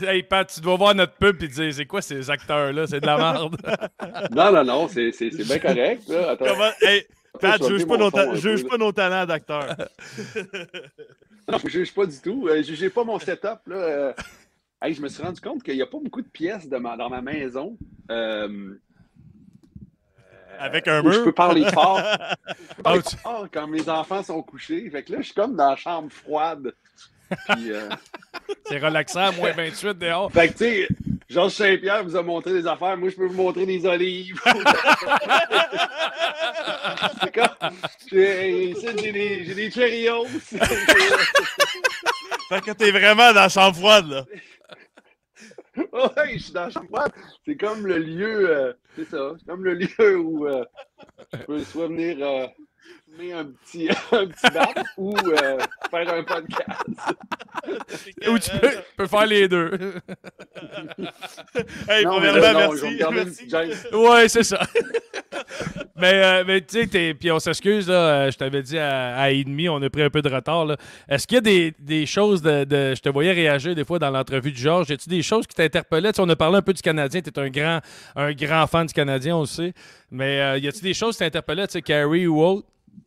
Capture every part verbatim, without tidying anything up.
Hey, Pat, tu dois voir notre pub et te dire, c'est quoi ces acteurs-là? C'est de la merde. Non, non, non, c'est, c'est, c'est bien correct. Là. Attends. Comment... Hey, Pat, juge pas, nos, ta... juge peu, pas nos talents d'acteur. Non, je juge pas du tout. Euh, jugez pas mon setup. Là. Euh, hey, je me suis rendu compte qu'il n'y a pas beaucoup de pièces de ma... dans ma maison. Euh... Avec un mur. Je peux parler fort. Je peux parler fort quand mes enfants sont couchés. Fait que là, je suis comme dans la chambre froide. Puis, euh... C'est relaxant, moins vingt-huit dehors. Fait que, tu sais, Georges Saint-Pierre vous a montré des affaires. Moi, je peux vous montrer des olives. C'est comme... J'ai, j'ai, des, j'ai des Cheerios. Fait que t'es vraiment dans la chambre froide, là. Ouais, je suis dans la chambre froide. C'est comme le lieu... Euh, c'est ça. C'est comme le lieu où euh, je peux soit venir... Euh, fumer un petit, un petit bat ou euh, faire un podcast. Ou tu peux, tu peux faire les deux. Hey, non, premièrement, là, merci. Non, merci. Ouais, c'est ça. mais euh, mais tu sais, puis on s'excuse, là, je t'avais dit à, à et demi, on a pris un peu de retard. Là. Est-ce qu'il y a des, des choses de, de... Je te voyais réagir des fois dans l'entrevue de Georges. Y a-tu des choses qui t'interpellaient? On a parlé un peu du Canadien. Tu es un grand, un grand fan du Canadien, on le sait. Mais euh, y a-tu des choses qui t'interpellaient, tu sais, Carey ou autre?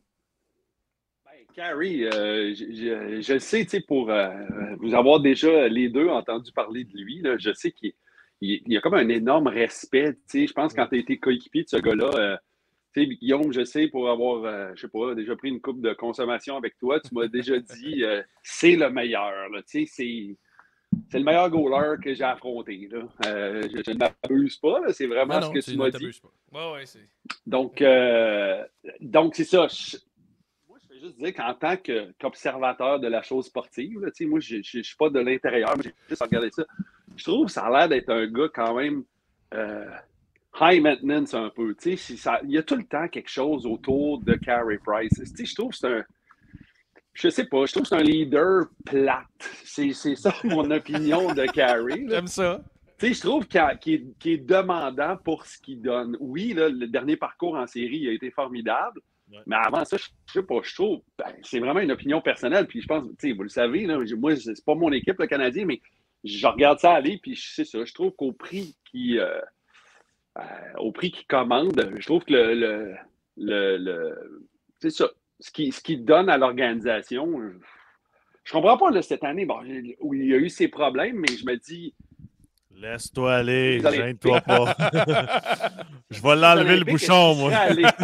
Carey, euh, je, je, je sais, tu sais, pour euh, vous avoir déjà les deux entendu parler de lui, là, je sais qu'il il, il y a comme un énorme respect, tu sais. Je pense que quand tu as été coéquipier de ce gars-là, euh, tu sais, Guillaume, je sais, pour avoir, euh, je sais pas, déjà pris une coupe de consommation avec toi, tu m'as déjà dit, euh, c'est le meilleur, là, tu sais, c'est... C'est le meilleur goaler que j'ai affronté. Là. Euh, je, je ne m'abuse pas, là, c'est vraiment non, ce que tu, tu m'as dit. Pas. Ouais, ouais, c'est... Donc, euh, donc, c'est ça. Je, moi, je vais juste dire qu'en tant que, qu'observateur de la chose sportive, là, moi, je ne suis pas de l'intérieur, mais j'ai juste regardé ça. Je trouve que ça a l'air d'être un gars quand même euh, high maintenance un peu. Ça, il y a tout le temps quelque chose autour de Carey Price. Je trouve que c'est un... Je sais pas, je trouve que c'est un leader plate. C'est, c'est ça mon opinion de Carey. J'aime ça. Tu sais, je trouve qu'il, a, qu'il, est, qu'il est demandant pour ce qu'il donne. Oui, là, le dernier parcours en série il a été formidable, ouais. Mais avant ça, je, je sais pas, je trouve, ben, c'est vraiment une opinion personnelle. Puis je pense, tu sais, vous le savez, là, moi, c'est pas mon équipe, le Canadien, mais je regarde ça aller, puis c'est ça. Je trouve qu'au prix qui, euh, euh, au prix qu'il commande, je trouve que le, le, le, le c'est ça. Ce qui, ce qui donne à l'organisation, je comprends pas là, cette année, bon, où il y a eu ses problèmes, mais je me dis... Laisse-toi aller, gêne-toi pas. Je vais l'enlever le bouchon, moi.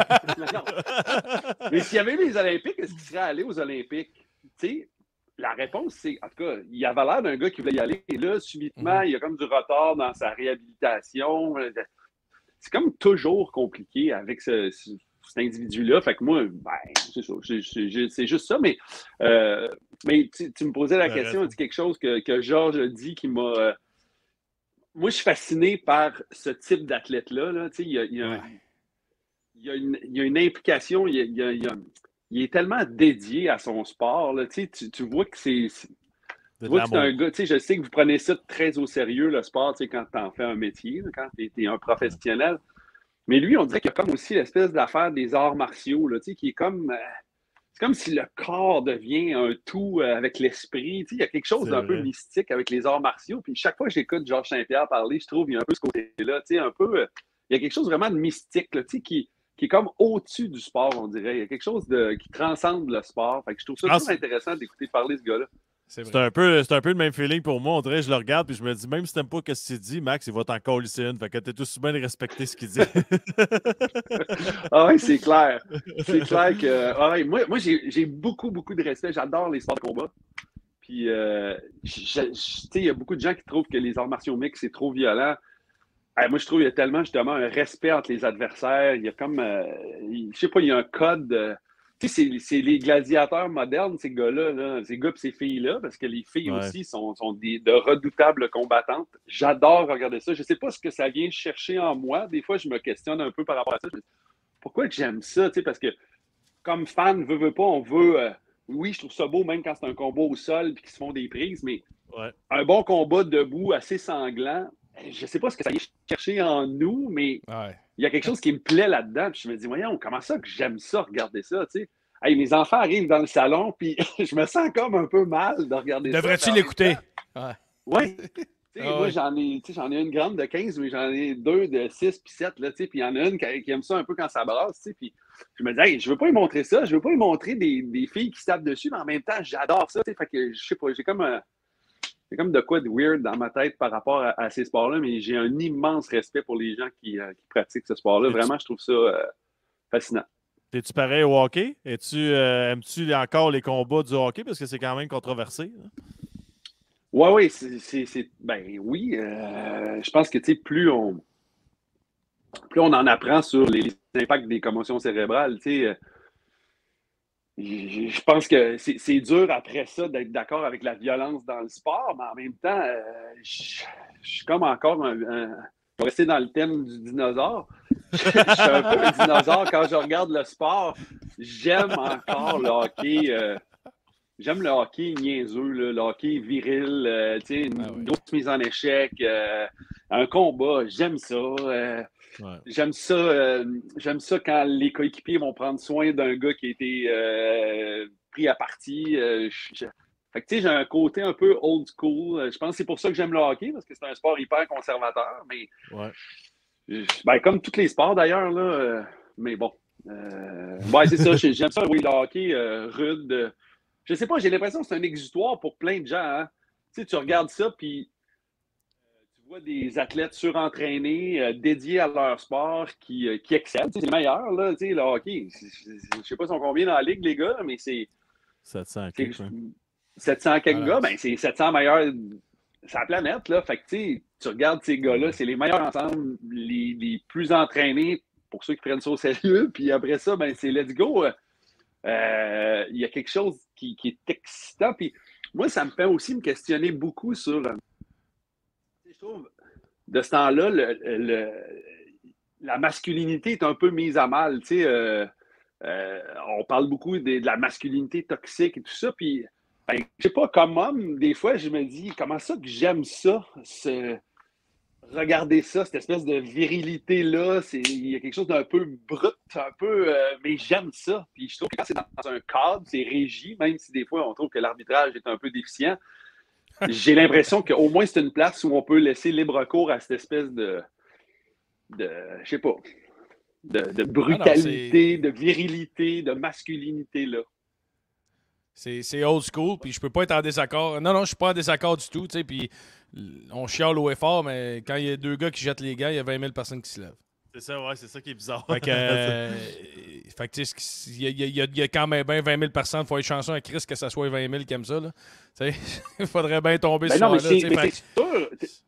Mais s'il y avait eu les Olympiques, est-ce qu'il serait allé aux Olympiques? Tu sais, la réponse, c'est, en tout cas, il avait l'air d'un gars qui voulait y aller, et là, subitement, mm-hmm. il y a comme du retard dans sa réhabilitation. C'est comme toujours compliqué avec ce... ce cet individu-là. Fait que moi, ben, c'est ça. C'est, c'est, c'est juste ça. Mais, euh, mais tu, tu me posais la question, tu dis quelque chose que, que Georges a dit qui m'a... Euh, moi, je suis fasciné par ce type d'athlète-là. Là. Il, y a, il, y a, ouais. il, y a une, il y a une implication. Il, y a, il, y a, il, y a, il est tellement dédié à son sport. Là. Tu, tu vois que c'est... c'est tu vois que c'est un gars... Je sais que vous prenez ça très au sérieux, le sport, quand tu en fais un métier, là, quand tu es un professionnel. Mais lui, on dirait qu'il y a comme aussi l'espèce d'affaire des arts martiaux, là, qui est comme... Euh, c'est comme si le corps devient un tout euh, avec l'esprit. Il y a quelque chose c'est d'un vrai. peu mystique avec les arts martiaux. Puis chaque fois que j'écoute Georges Saint-Pierre parler, je trouve qu'il y a un peu ce côté-là. Un peu, euh, il y a quelque chose vraiment de mystique là, qui, qui est comme au-dessus du sport, on dirait. Il y a quelque chose de, qui transcende le sport. Fait que je trouve ça ah, très intéressant d'écouter parler ce gars-là. C'est, c'est, un peu, c'est un peu le même feeling pour moi. On dirait, je le regarde puis je me dis, même si t'aimes pas ce qu'il dit, Max, il va t'en coller une. Fait que t'es tout bien de respecter ce qu'il dit. Ah oui, c'est clair. C'est clair que... Ah ouais, moi, moi j'ai, j'ai beaucoup, beaucoup de respect. J'adore les sports de combat. Puis, euh, tu sais, il y a beaucoup de gens qui trouvent que les arts martiaux mixtes, c'est trop violent. Ah, moi, je trouve qu'il y a tellement, justement, un respect entre les adversaires. Il y a comme... Euh, je sais pas, il y a un code... Euh, Tu sais, c'est, c'est les gladiateurs modernes, ces gars-là, là, ces gars et ces filles-là, parce que les filles ouais. aussi sont, sont des, de redoutables combattantes. J'adore regarder ça. Je ne sais pas ce que ça vient chercher en moi. Des fois, je me questionne un peu par rapport à ça. Je me dis, pourquoi que j'aime ça? Tu sais, parce que comme fan, veut, veut pas, on veut... Euh, oui, je trouve ça beau, même quand c'est un combat au sol et qu'ils se font des prises, mais ouais. un bon combat debout, assez sanglant, je ne sais pas ce que ça vient chercher en nous, mais... Ouais. Il y a quelque chose qui me plaît là-dedans. Puis je me dis, voyons, comment ça que j'aime ça, regarder ça, tu sais. Hey, mes enfants arrivent dans le salon, puis je me sens comme un peu mal de regarder Devrais-tu ça. Devrais-tu l'écouter? Ouais. Oui. Tu sais, Ah moi, ouais. j'en ai, tu sais, j'en ai une grande de quinze, mais j'en ai deux de six puis sept, là, tu sais, puis il y en a une qui, qui aime ça un peu quand ça brasse, tu sais, puis je me dis, hey, je veux pas lui montrer ça, je veux pas lui montrer des, des filles qui se tapent dessus, mais en même temps, j'adore ça, tu sais, fait que, je sais pas, j'ai comme, un- j'ai comme de quoi de weird dans ma tête par rapport à, à ces sports-là, mais j'ai un immense respect pour les gens qui, euh, qui pratiquent ce sport-là. T'es-tu Vraiment, je trouve ça euh, fascinant. t'es-tu pareil au hockey? Es-tu, euh, aimes-tu encore les combats du hockey? Parce que c'est quand même controversé. Là. Ouais, oui, c'est, c'est, c'est- ben oui, euh, je pense que, tu sais, plus on, plus on en apprend sur les, les impacts des commotions cérébrales, tu sais, euh, je je pense que c'est c'est dur après ça d'être d'accord avec la violence dans le sport, mais en même temps, euh, je, je suis comme encore un, un- je vais rester dans le thème du dinosaure. Je, je suis un peu un dinosaure quand je regarde le sport. J'aime encore le hockey. euh, j'aime le hockey niaiseux, là, le hockey viril, euh, tu sais, une Ah ouais. grosse mise en échec, euh, un combat. J'aime ça. euh, Ouais. J'aime ça, euh, j'aime ça quand les coéquipiers vont prendre soin d'un gars qui a été euh, pris à partie. Euh, je- je- Fait que, tu sais, j'ai un côté un peu old school. Euh, Je pense que c'est pour ça que j'aime le hockey, parce que c'est un sport hyper conservateur. Mais Ouais. je- ben, comme tous les sports d'ailleurs, là. euh, mais bon. Euh, ouais, c'est ça. j'ai- J'aime ça, oui, le hockey euh, rude. euh, Je sais pas, j'ai l'impression que c'est un exutoire pour plein de gens. Hein. Tu sais, tu regardes ça, puis tu vois des athlètes surentraînés, euh, dédiés à leur sport, qui, euh, qui excellent. Tu sais, c'est le meilleur, là, tu sais, le hockey. C'est- c'est- Je sais pas si on combien dans la ligue, les gars, mais c'est sept cents c'est kicks, ouais. sept cents quelques Voilà. gars, ben c'est sept cents meilleurs sur la planète, là. Fait que, tu sais, tu regardes ces gars-là, c'est les meilleurs ensemble, les, les plus entraînés pour ceux qui prennent ça au sérieux. Puis après ça, ben c'est let's go. Euh, Il y a quelque chose qui, qui est excitant. Puis moi, ça me fait aussi me questionner beaucoup sur, euh, je trouve, de ce temps-là, le, le- la masculinité est un peu mise à mal. Tu sais, euh, euh, on parle beaucoup de, de la masculinité toxique et tout ça. Puis, ben, je sais pas, comme homme, des fois, je me dis, comment ça que j'aime ça, ce- regarder ça, cette espèce de virilité-là. C'est- Il y a quelque chose d'un peu brut, un peu. euh, mais j'aime ça. Puis je trouve que quand c'est dans un cadre, c'est régi, même si des fois on trouve que l'arbitrage est un peu déficient. J'ai l'impression qu'au moins c'est une place où on peut laisser libre cours à cette espèce de, de je sais pas, de, de Ah non, brutalité, c'est. de virilité, de masculinité là. C'est c'est old school, puis je peux pas être en désaccord. Non, non, je suis pas en désaccord du tout, tu sais, puis l- on chiale au effort, mais quand il y a deux gars qui jettent les gars, il y a vingt mille personnes qui se lèvent. C'est ça, ouais, c'est ça qui est bizarre. Fait que, euh, fait que tu sais, ce qui- il y, a- il y a- il y a quand même bien vingt mille personnes. Il faut être chanceux à Chris que ça soit vingt mille qui aiment ça, là. Tu sais, il faudrait bien tomber Ben ce non, mais soir-là, tu c'est sais. mais Fait c'est sûr.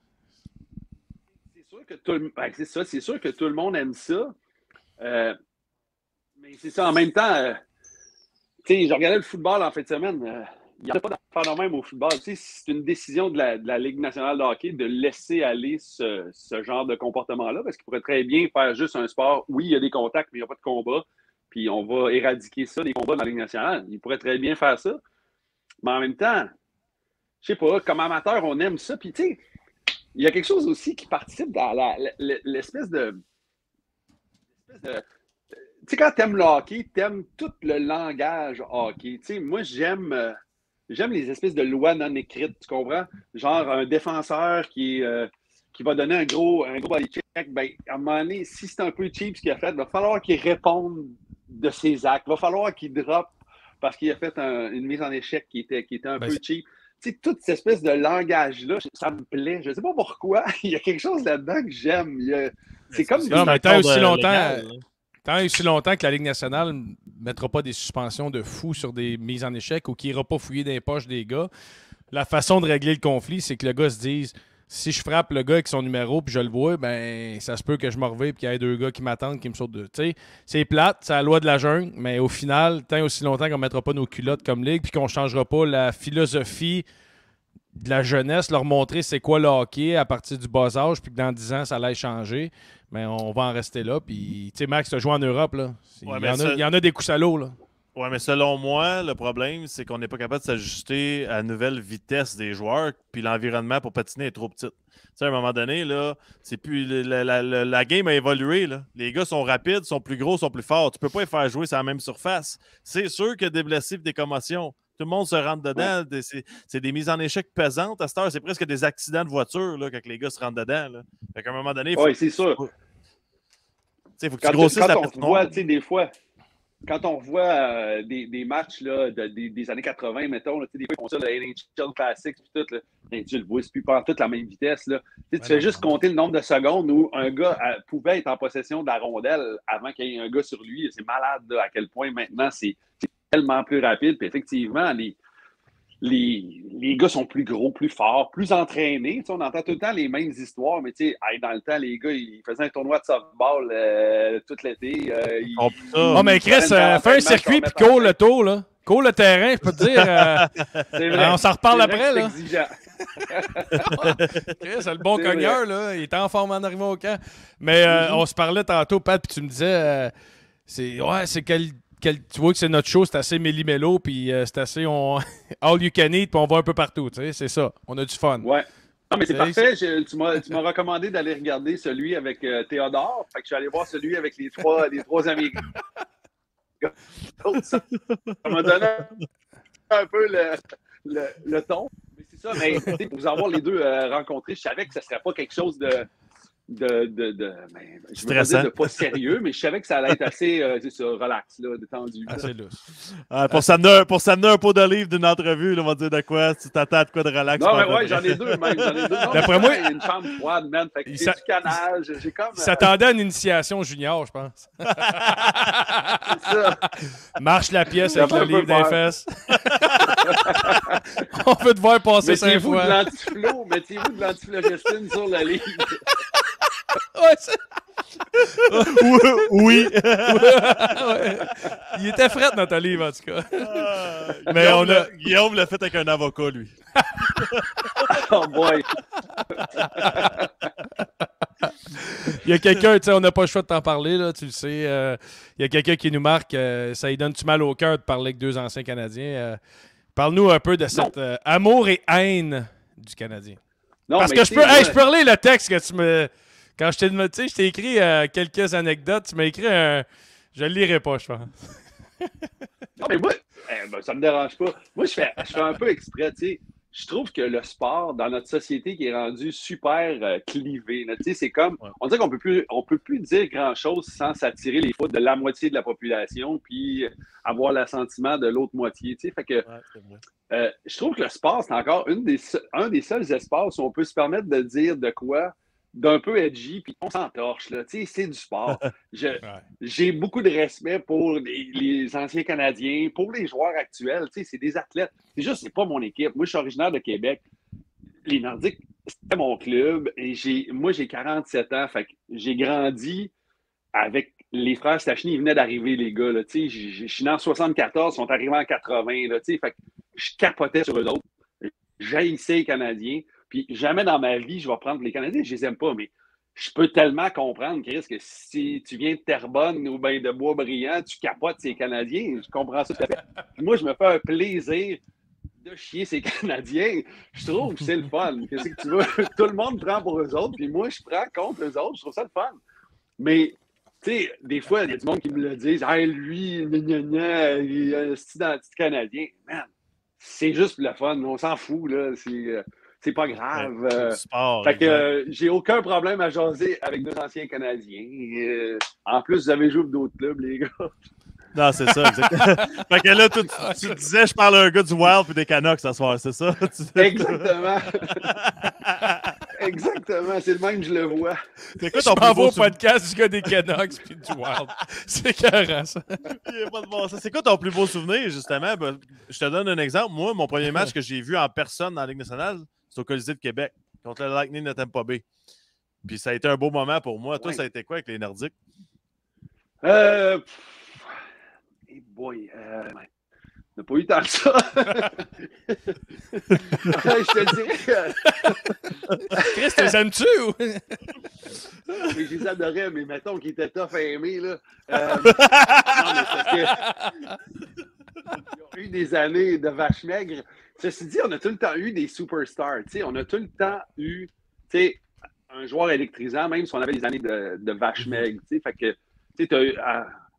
C'est sûr que tout le, ben, c'est ça, c'est sûr que tout le monde aime ça. Euh, mais c'est ça, en même temps, euh, tu sais, je regardais le football en fin de semaine. euh, il n'y a pas d'affaire de même au football. Tu sais, c'est une décision de la, de la Ligue nationale de hockey de laisser aller ce, ce genre de comportement-là parce qu'il pourrait très bien faire juste un sport. Oui, il y a des contacts, mais il n'y a pas de combat. Puis on va éradiquer ça, les combats dans la Ligue nationale. Il pourrait très bien faire ça. Mais en même temps, je sais pas, comme amateur, on aime ça. Puis tu sais, il y a quelque chose aussi qui participe dans la- la- l'espèce de. l'espèce de tu sais, quand t'aimes le hockey, t'aimes tout le langage hockey. Tu sais, moi, j'aime euh, j'aime les espèces de lois non écrites, tu comprends? Genre, un défenseur qui, est, euh, qui va donner un gros, un gros body check, ben, à un moment donné, si c'est un peu cheap ce qu'il a fait, il va falloir qu'il réponde de ses actes. Il va falloir qu'il drop parce qu'il a fait un- une mise en échec qui était, qui était un ben, peu cheap. Tu sais, toute cette espèce de langage-là, ça me plaît. Je ne sais pas pourquoi. Il y a quelque chose là-dedans que j'aime. Il y a- C'est comme non, des... mais tant aussi longtemps, légal, là. tant et aussi longtemps que la Ligue nationale ne mettra pas des suspensions de fou sur des mises en échec ou qu'il n'ira pas fouiller dans les poches des gars, la façon de régler le conflit, c'est que le gars se dise si je frappe le gars avec son numéro puis je le vois, ben ça se peut que je me revive et qu'il y ait deux gars qui m'attendent, qui me sautent de. Tu sais, c'est plate, c'est la loi de la jungle, mais au final, tant et aussi longtemps qu'on ne mettra pas nos culottes comme ligue puis qu'on ne changera pas la philosophie de la jeunesse, leur montrer c'est quoi le hockey à partir du bas âge, puis que dans dix ans, ça allait changer, mais on va en rester là. Puis, tu sais, Max, tu as joué en Europe, là. Il, Ouais, y mais en a, ça- il y en a des coups salauds, là. Ouais, mais selon moi, le problème, c'est qu'on n'est pas capable de s'ajuster à la nouvelle vitesse des joueurs, puis l'environnement pour patiner est trop petit. Tu sais, à un moment donné, là, c'est plus la, la- la- la game a évolué. Là. Les gars sont rapides, sont plus gros, sont plus forts. Tu peux pas les faire jouer sur la même surface. C'est sûr qu'il y a des blessés et des commotions. Tout le monde se rentre dedans. Ouais. C'est, c'est des mises en échec pesantes. À cette heure, c'est presque des accidents de voiture là, quand les gars se rentrent dedans. Là. Fait qu'à un moment donné, il faut, oui, c'est sûr. Faut, faut que quand tu grossisses quand la on patinoire. voit, tu sais, des fois, quand on voit euh, des, des matchs là, de, des, des années quatre-vingts, mettons, là, des fois, ils font ça, le N H L Classics, puis tout, là, ben, tu le vois, c'est plus pas toute la même vitesse. Là. Tu, tu fais juste compter le nombre de secondes où un gars euh, pouvait être en possession de la rondelle avant qu'il y ait un gars sur lui. C'est malade là, à quel point maintenant c'est, c'est tellement plus rapide. Puis effectivement, les, les, les gars sont plus gros, plus forts, plus entraînés. Tu sais, on entend tout le temps les mêmes histoires, mais tu sais, hey, dans le temps, les gars, ils faisaient un tournoi de softball euh, tout l'été. Euh, ils, oh, ils, mais Chris, euh, fais un circuit puis cours le tour, là. Cours le terrain, je peux te dire. Euh, c'est vrai. On s'en reparle c'est après, là. Chris, c'est le bon c'est cogneur, vrai. Là. Il est en forme en arrivant au camp. Mais euh, mm-hmm. on se parlait tantôt, Pat, puis tu me disais, euh, c'est, ouais, c'est quel. Quel, tu vois que c'est notre show, c'est assez méli-mélo, puis euh, c'est assez on, all you can eat, puis on va un peu partout, tu sais, c'est ça. On a du fun. Ouais. Non, mais c'est parfait. Je, tu, m'as, tu m'as recommandé d'aller regarder celui avec euh, Théodore. Fait que je suis allé voir celui avec les trois, les trois amis. Ça, ça m'a donné un peu le, le, le ton. Mais c'est ça, mais pour vous avoir les deux euh, rencontrés, je savais que ce ne serait pas quelque chose de. de, de, de ben, je veux pas dire de pas sérieux, mais je savais que ça allait être assez euh, c'est ça, relax, là, détendu. Là. Assez lousse. Ah, pour, s'amener, pour s'amener un pot d'olive d'une entrevue, là, on va dire de quoi, tu t'attends à de quoi de relax. Non, mais ouais, j'en ai deux même. J'en ai deux. Non, d'après moi, une chambre froide, man. Fait que j'ai du canal. J'ai comme. Il s'attendait à une initiation junior, je pense. C'est ça. Marche la pièce avec le livre des fesses. On veut te voir passer cinq fois. Mettez-vous de l'antiflo, mettez-vous de l'antiflogestine sur le livre. Ouais, c'est... oui. Ouais. Il était fret dans ta livre, en tout cas. Euh, Mais Guillaume, on a... Guillaume l'a fait avec un avocat, lui. Oh boy. Il y a quelqu'un, tu sais, on n'a pas le choix de t'en parler, là, tu le sais. Euh, il y a quelqu'un qui nous marque, euh, ça lui donne-tu mal au cœur de parler avec deux anciens Canadiens? Euh, parle-nous un peu de cet euh, amour et haine du Canadien. Non, parce que je peux, hey, ouais. je peux relire le texte que tu me... Quand je t'ai, tu sais, je t'ai écrit euh, quelques anecdotes, tu m'as écrit un... Je le lirai pas, je pense. Non, mais moi, eh, ben, ça me dérange pas. Moi, je fais, je fais un peu exprès, tu sais. Je trouve que le sport, dans notre société qui est rendu super euh, clivé, tu sais, c'est comme... Ouais. On dirait qu'on peut plus, on peut plus dire grand-chose sans s'attirer les foudres de la moitié de la population puis avoir l'assentiment de l'autre moitié, tu sais. Fait que... Ouais, euh, je trouve que le sport, c'est encore une des, un des seuls espaces où on peut se permettre de dire de quoi d'un peu edgy, puis on s'entorche, là. Tu sais, c'est du sport. Je, ouais. J'ai beaucoup de respect pour les, les anciens Canadiens, pour les joueurs actuels. Tu sais, c'est des athlètes. C'est juste, c'est pas mon équipe. Moi, je suis originaire de Québec. Les Nordiques, c'était mon club. Et j'ai, moi, j'ai quarante-sept ans. Fait que j'ai grandi avec les frères Stachny. Ils venaient d'arriver, les gars, là. Tu sais, je suis né en soixante-quatorze, ils sont arrivés en quatre-vingts, là. Tu sais, fait que je capotais sur eux autres. J'haïssais les Canadiens. Puis jamais dans ma vie, je vais prendre les Canadiens, je les aime pas, mais je peux tellement comprendre, Chris, que si tu viens de Terrebonne ou bien de Boisbriand, tu capotes ces Canadiens. Je comprends ça tout à fait. Puis moi, je me fais un plaisir de chier ces Canadiens. Je trouve que c'est le fun. Qu'est-ce que tu veux? Tout le monde prend pour eux autres, puis moi, je prends contre eux autres. Je trouve ça le fun. Mais, tu sais, des fois, il y a du monde qui me le disent. Hey, lui, gna, gna, gna, il a un style identité canadien. Man, c'est juste le fun. On s'en fout, là. C'est... C'est pas grave. Ouais, euh, sport, fait que euh, j'ai aucun problème à jaser avec deux anciens Canadiens. Euh, en plus, vous avez joué pour d'autres clubs, les gars. Non, c'est ça, exactement. Fait que là, tu, tu, tu disais, je parle à un gars du Wild puis des Canucks ce soir, c'est ça? Exactement. Exactement, c'est le même que je le vois. C'est quoi ton plus beau podcast du gars des Canucks puis du Wild? C'est carré, ça. Il n'y a pas de bon sens. C'est quoi ton plus beau souvenir, justement? Ben, je te donne un exemple. Moi, mon premier match que j'ai vu en personne dans la Ligue nationale, c'est au Colisée de Québec, contre le Lightning de Tampa Bay. Puis ça a été un beau moment pour moi. Toi, ouais. Ça a été quoi avec les Nordiques? Euh... Hey boy, euh... on n'a pas eu tant que ça. Je te dirais... Chris, t'es aimes-tu ou... Mais je les adorais, mais mettons qu'ils étaient tough à aimer, là. Euh... non, mais parce que... Ils ont eu des années de vaches maigres. Ceci dit, on a tout le temps eu des superstars. T'sais. On a tout le temps eu un joueur électrisant, même si on avait des années de, de vaches maigres. Fait que tu as eu à,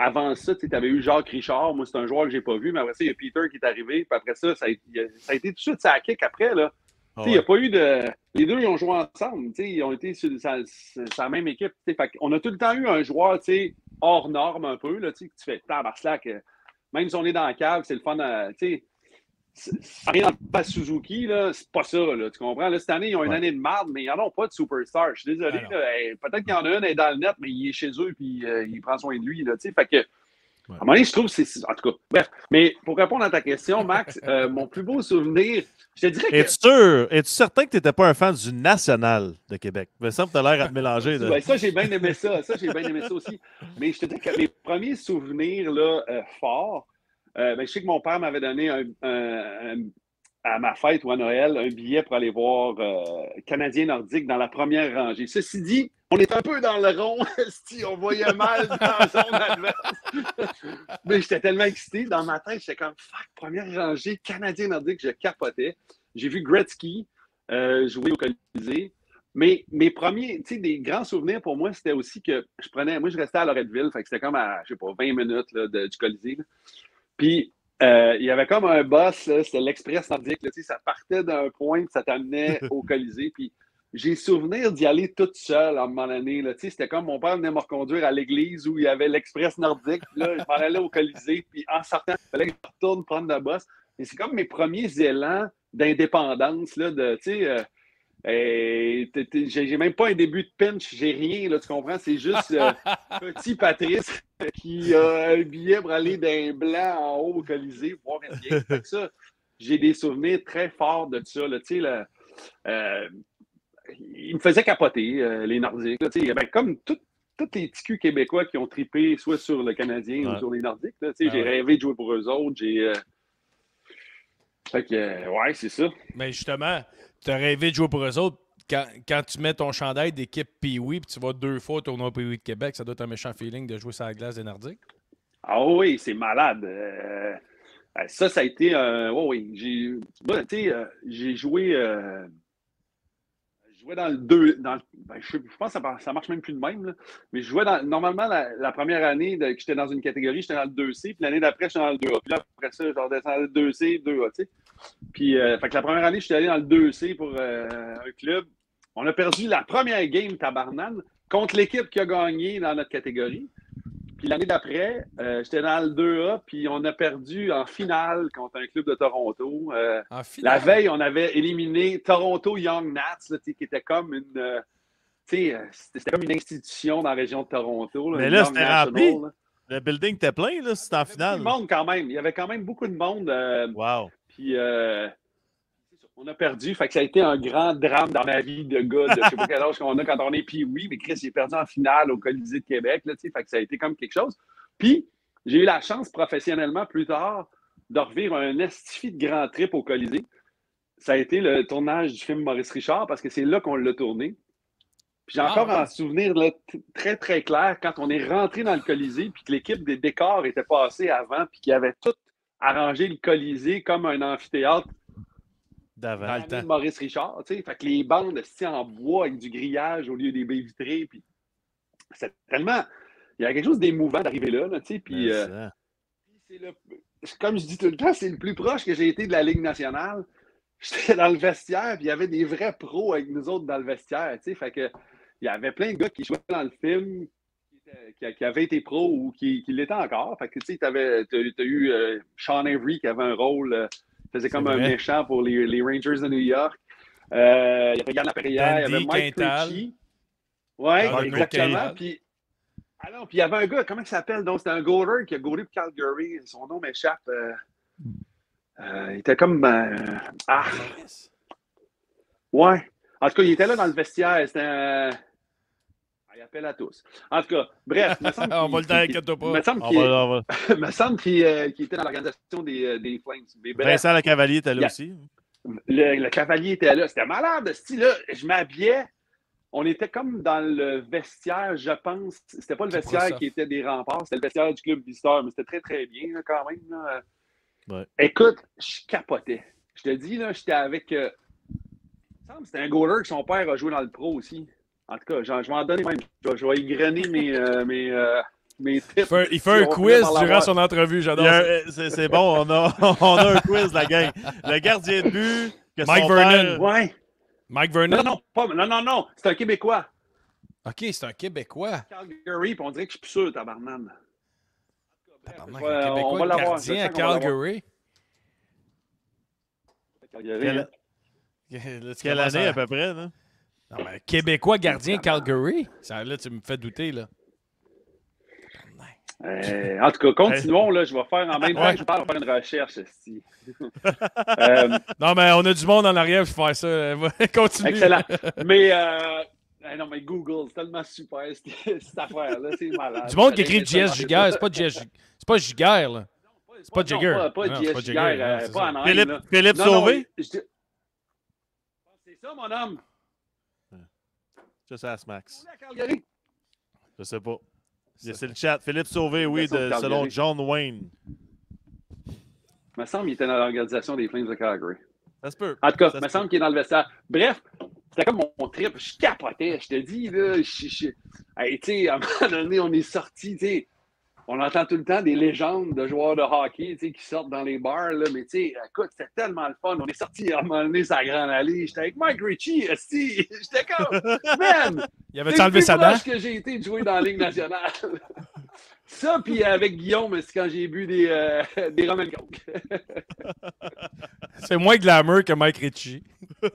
avant ça, tu avais eu Jacques Richard. Moi, c'est un joueur que j'ai pas vu, mais après ça, il y a Peter qui est arrivé. Puis après ça, ça a, ça a été tout de suite ça kick après, là. Oh, il n'y a pas eu de. Les deux, ils ont joué ensemble. Ils ont été sur, sur, sur la même équipe. Fait on a tout le temps eu un joueur hors norme un peu. Là, que tu fais tabarnak. Même si on est dans la cave, c'est le fun. Tu sais, rien dans Suzuki, là, c'est pas ça. Là, tu comprends? Là, cette année, ils ont une ouais. année de marde, mais ils n'en ont pas de superstar. Je suis désolé. Hey, peut-être qu'il y en a un, elle est dans le net, mais il est chez eux et euh, il prend soin de lui. Là, fait que. Ouais. À un moment donné, je trouve que c'est. En tout cas, bref. Mais pour répondre à ta question, Max, euh, mon plus beau souvenir, je te dirais que. Es-tu sûr? Es-tu certain que tu n'étais pas un fan du National de Québec? Il me semble que tu as l'air à te mélanger. Ouais, ça, j'ai bien aimé ça. Ça, j'ai bien aimé ça aussi. Mais je te dirais que mes premiers souvenirs là, euh, forts, euh, ben, je sais que mon père m'avait donné un, un, un, à ma fête ou à Noël un billet pour aller voir euh, Canadien Nordique dans la première rangée. Ceci dit, on est un peu dans le rond, on voyait mal dans la zone adverse. Mais j'étais tellement excité. Dans ma tête, j'étais comme, fuck, première rangée, Canadien Nordique, je capotais. J'ai vu Gretzky euh, jouer au Colisée. Mais mes premiers, tu sais, des grands souvenirs pour moi, c'était aussi que je prenais, moi, je restais à Loretteville, fait que c'était comme à, je sais pas, vingt minutes là, de, du Colisée. Là. Puis, euh, il y avait comme un boss, là, c'était l'Express Nordique, là, tu sais, ça partait d'un point, puis ça t'amenait au Colisée. Puis, j'ai souvenir d'y aller toute seule à un moment donné. Là. C'était comme mon père venait me reconduire à l'église où il y avait l'Express Nordique. Puis là, je m'en allais au Colisée. Puis en sortant, il fallait que je retourne prendre la bosse. Et c'est comme mes premiers élans d'indépendance. Là, de, euh, et, j'ai même pas un début de pinch, j'ai rien. Là, tu comprends? C'est juste euh, petit Patrice qui a un billet pour aller d'un blanc en haut au Colisée voir une game. Fait que ça, j'ai des souvenirs très forts de ça. Là, là, euh, il me faisait capoter, euh, les Nordiques. Là, il y avait comme tous les petits culs québécois qui ont trippé soit sur le Canadien ouais. ou sur les Nordiques. Là, ah, j'ai ouais. rêvé de jouer pour eux autres. J'ai, euh... Fait que, euh, ouais, c'est ça. Mais justement, tu as rêvé de jouer pour eux autres. Quand, quand tu mets ton chandail d'équipe Pee-Wee puis tu vas deux fois au tournoi Pee-Wee de Québec, ça doit être un méchant feeling de jouer sur la glace des Nordiques. Ah oui, c'est malade. Euh... Ça, ça a été... Euh... Oh, oui, j'ai, bon, euh, j'ai joué... Euh... Je jouais dans le deux. Dans le, ben, je, je pense que ça, ça marche même plus de même. Là. Mais je jouais dans. Normalement, la, la première année de, que j'étais dans une catégorie, j'étais dans le deux C. Puis l'année d'après, j'étais dans le deux A. Puis là, après ça, je redescendais dans le deux C, deux A. Tu sais. Puis, euh, fait que la première année, j'étais allé dans le deux C pour euh, un club. On a perdu la première game tabarnane contre l'équipe qui a gagné dans notre catégorie. Puis l'année d'après, euh, j'étais dans le deux A, puis on a perdu en finale contre un club de Toronto. Euh, la veille, on avait éliminé Toronto Young Nats, là, qui était comme une, euh, c'était comme une institution dans la région de Toronto. Là, mais là, c'était rempli. Le building était plein, là, c'était en finale. Il y avait beaucoup de monde quand même. Il y avait quand même beaucoup de monde. Euh, wow. Puis, euh, on a perdu. Fait que ça a été un grand drame dans ma vie de gars. De, je sais pas quel âge qu'on a quand on est Pee-Wee, mais Chris, j'ai perdu en finale au Colisée de Québec. Là, fait que ça a été comme quelque chose. Puis, j'ai eu la chance professionnellement plus tard de revivre un estifi de grand trip au Colisée. Ça a été le tournage du film Maurice Richard parce que c'est là qu'on l'a tourné. Puis j'ai encore ah, ouais. un souvenir là, t- très, très clair quand on est rentré dans le Colisée puis que l'équipe des décors était passée avant puis qu'ils avaient tout arrangé le Colisée comme un amphithéâtre d'avant. Dans le temps. Maurice Richard, tu sais. Fait que les bandes en bois avec du grillage au lieu des baies vitrées. Puis c'est tellement... Il y a quelque chose d'émouvant d'arriver là, là tu sais. Puis euh, c'est le... comme je dis tout le temps, c'est le plus proche que j'ai été de la Ligue nationale. J'étais dans le vestiaire, puis il y avait des vrais pros avec nous autres dans le vestiaire, tu sais. Fait que il y avait plein de gars qui jouaient dans le film, qui, étaient, qui, qui avaient été pros ou qui, qui l'étaient encore. Fait que, tu sais, tu as eu euh, Sean Avery qui avait un rôle, euh, faisait comme c'est un vrai. méchant pour les, les Rangers de New York. Euh, il y avait Yann Laperrière, il y avait Mike Ritchie. Oui, ah, exactement. Puis, ah non, puis il y avait un gars, comment il s'appelle? Donc, c'était un goaler qui a goalé pour Calgary. Son nom m'échappe. Euh, euh, il était comme... Euh, ah! Ouais. En tout cas, il était là dans le vestiaire. C'était un... Il appelle à tous. En tout cas, bref. Me semble on va le dire, inquiète-toi pas. Me semble qu'il va... me semble qu'il, euh, qu'il était dans l'organisation des, des Flames. Mais bref, Vincent Le Cavalier était là a... aussi. Le, le Cavalier était là. C'était malade, ce style-là. Je m'habillais. On était comme dans le vestiaire, je pense. C'était pas le vestiaire qui était des remparts, c'était le vestiaire du club visiteur, mais c'était très, très bien là, quand même. Là. Ouais. Écoute, je capotais. Je te dis, là, j'étais avec... Euh... C'était un goaler que son père a joué dans le pro aussi. En tout cas, je vais m'en donner même. Je vais, je vais égrener mes, euh, mes, euh, mes tips. Il fait, il fait si un on quiz finit par durant l'avoir. son entrevue, Il j'adore y a ça. un- euh, C'est c'est bon, on a, on a un quiz, la gang. Le gardien de but, que Mike son Vernon. père- Ouais. Mike Non, Vernon? non, pas, non, non, non. C'est un Québécois. OK, c'est un Québécois. Calgary, puis on dirait que je suis plus sûr, tabarnak. Tabarnak, Ouais, un on Québécois va l'avoir, gardien je à sens qu'on va l'avoir. Calgary. Calgary, Quelle, hein. Là, tu quelle commences année à- à peu près, là? Non, mais Québécois gardien Calgary? Ça, là, tu me fais douter, là. Euh, en tout cas, continuons. Là, je vais faire en même temps Ouais. que je parle, on va faire une recherche. esti. euh, Non, mais on a du monde en arrière pour faire ça. Continue. excellent. Mais, euh, eh non, mais Google, c'est tellement super cette, cette affaire-là. C'est malade. Du monde qui écrit J'aurais J S aimé Giguère, ça. c'est pas J S C'est pas Giguère, là. C'est pas Non, Jigger. Pas, pas Non, J c'est S pas Giguère, Jigger. euh, Non, c'est pas ça. en Inde, Philippe, là. Philippe Non, non, Sauvé? je dis- C'est ça, mon homme. Je sais, Max. À Calgary. Je sais pas. C'est le chat. Philippe Sauvé, oui, Question de de, Calgary. selon John Wayne. Il me semble qu'il était dans l'organisation des Flames de Calgary. Ça se peut. En tout cas, Ça il me se semble qu'il est dans le vestiaire. Bref, c'était comme mon trip. Je capotais, je te dis. Là, je, je... Hey, tu sais, à un moment donné, on est sorti, tu sais. On entend tout le temps des légendes de joueurs de hockey, tu sais, qui sortent dans les bars, là. Mais tu sais, écoute, c'était tellement le fun. On est sorti à un moment donné, sa grande allée. J'étais avec Mike Ritchie, esti. J'étais comme, man! Il avait C'est enlevé le sa plus dent? proche que j'ai été de jouer dans la Ligue nationale. Ça, puis avec Guillaume, c'est quand j'ai bu des, euh, des rum and coke. C'est moins glamour que Mike Ritchie.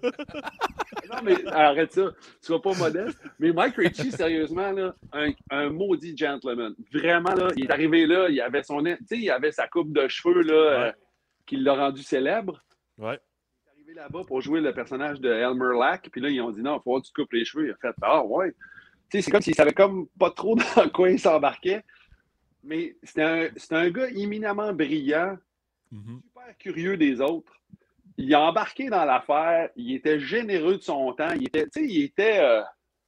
Non, mais arrête ça. Sois pas modeste. Mais Mike Ritchie, sérieusement, là, un, un maudit gentleman. Vraiment, là, il est arrivé là, il avait son, tu sais, il avait sa coupe de cheveux, là, Ouais. euh, qui l'a rendu célèbre. Ouais. Il est arrivé là-bas pour jouer le personnage de Elmer Lack. Puis là, ils ont dit non, il faut que tu coupes les cheveux. Il a fait, ah ouais. Tu sais, c'est comme s'il savait comme pas trop dans quoi il s'embarquait. Mais c'était un, c'était un gars éminemment brillant, Mhm. super curieux des autres. Il a embarqué dans l'affaire, il était généreux de son temps, il était, tu sais, il était, euh,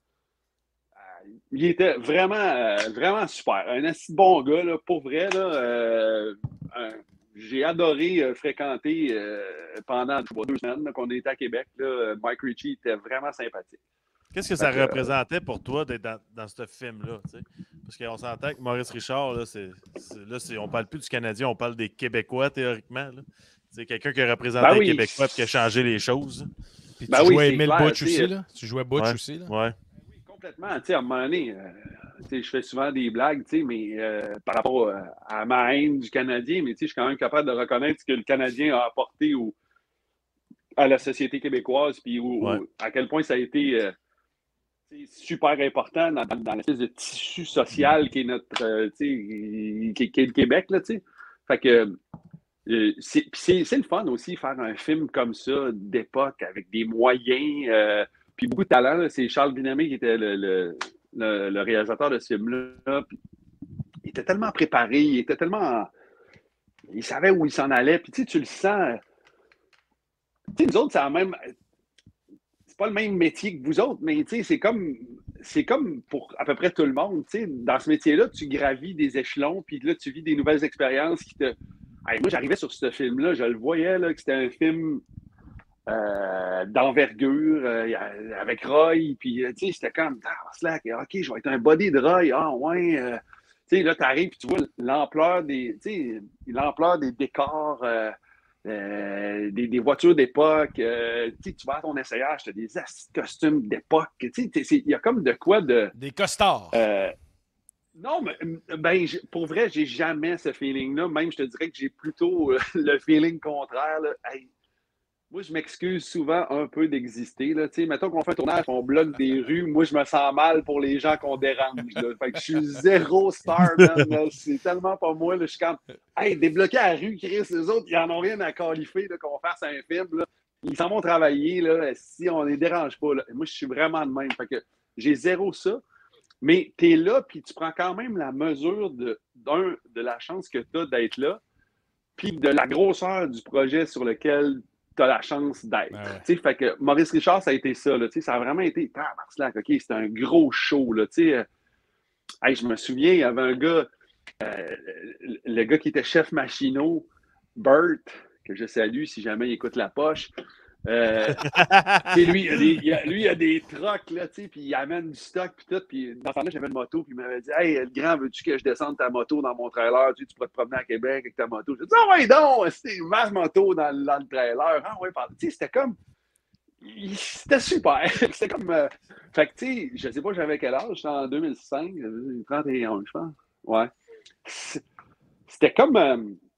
euh, il était vraiment, euh, vraiment super. Un assez bon gars, là, pour vrai, là, euh, un- j'ai adoré euh, fréquenter euh, pendant je sais pas, deux semaines là, qu'on était à Québec. Là, Mike Ritchie était vraiment sympathique. Qu'est-ce que ça Fait que, représentait pour toi d'être dans, dans ce film-là? tu sais? Parce qu'on s'entend que Maurice Richard, là, c'est, c'est- là c'est, on parle plus du Canadien, on parle des Québécois, théoriquement. Là. C'est quelqu'un qui a représenté Ben les oui. Québécois et qui a changé les choses. Puis Ben tu oui, jouais c'est Emile clair, Butch tu sais, aussi, là. Tu jouais Butch Ouais. aussi, là. Ouais. Oui, complètement. Tu sais, à un moment donné, euh, tu sais, je fais souvent des blagues, tu sais, mais euh, par rapport euh, à ma haine du Canadien, mais tu sais, je suis quand même capable de reconnaître ce que le Canadien a apporté au, à la société québécoise, puis au- Ouais. au- à quel point ça a été euh, tu sais, super important dans, dans l'espèce de tissu social qui est notre, euh, tu sais, qui, qui est le Québec, là, tu sais. Fait que euh, c'est, puis c'est, c'est le fun aussi, faire un film comme ça, d'époque, avec des moyens, euh, puis beaucoup de talent. Là. C'est Charles Binamé qui était le, le, le, le réalisateur de ce film-là. Puis il était tellement préparé, il était tellement... Il savait où il s'en allait. Puis tu sais, tu le sens... Tu sais, nous autres, c'est la même... C'est pas le même métier que vous autres, mais tu sais, c'est comme... C'est comme pour à peu près tout le monde. Tu sais, dans ce métier-là, tu gravis des échelons, puis là, tu vis des nouvelles expériences qui te... Hey, moi, j'arrivais sur ce film-là, je le voyais, là, que c'était un film euh, d'envergure euh, avec Roy, puis euh, tu sais, c'était comme, ah, slack, ok, je vais être un body de Roy, ah ouais, euh, tu sais, là, t'arrives, puis tu vois l'ampleur des, tu sais, l'ampleur des décors, euh, euh, des, des voitures d'époque, euh, tu sais, tu vas à ton essayage, t'as des assis de costumes d'époque, tu sais, il y a comme de quoi de... Des costards. Euh, Non, mais ben, pour vrai, j'ai jamais ce feeling-là. Même, je te dirais que j'ai plutôt euh, le feeling contraire. Là. Hey, moi, je m'excuse souvent un peu d'exister. Là. Mettons qu'on fait un tournage, on bloque des rues. Moi, je me sens mal pour les gens qu'on dérange. Là. Fait que je suis zéro star, man. Là. C'est tellement pas moi. Là. Je suis comme, hey, débloquer la rue, Chris, les autres, ils en ont rien à qualifier là, qu'on fasse un film. Là. Ils s'en vont travailler. Là, si on les dérange pas. Là. Moi, je suis vraiment de même. Fait que j'ai zéro ça. Mais tu es là, puis tu prends quand même la mesure de, d'un, de la chance que tu as d'être là, puis de la grosseur du projet sur lequel tu as la chance d'être. Ah ouais. Fait que Maurice Richard, ça a été ça. Là, ça a vraiment été. Ah, Marcelac, OK, c'était un gros show. Là, euh, hey, je me souviens, il y avait un gars, euh, le gars qui était chef machinot, Bert, que je salue si jamais il écoute la poche. Euh, tu sais, lui, il a des, il a, lui, il a des trucks, là, tu sais, puis il amène du stock, puis tout. Puis dans ce temps-là, j'avais une moto, puis il m'avait dit, hey, le grand, veux-tu que je descende ta moto dans mon trailer? Tu sais, tu pourrais te promener à Québec avec ta moto. J'ai dit, ah ouais, donc, c'était ma moto dans, dans le trailer. Ah ouais, tu sais, c'était comme. C'était super. C'était comme. Euh... Fait que, tu sais, je sais pas, j'avais quel âge? J'étais en deux mille cinq, j'avais trente et un, je pense. Ouais. C'était comme. Euh...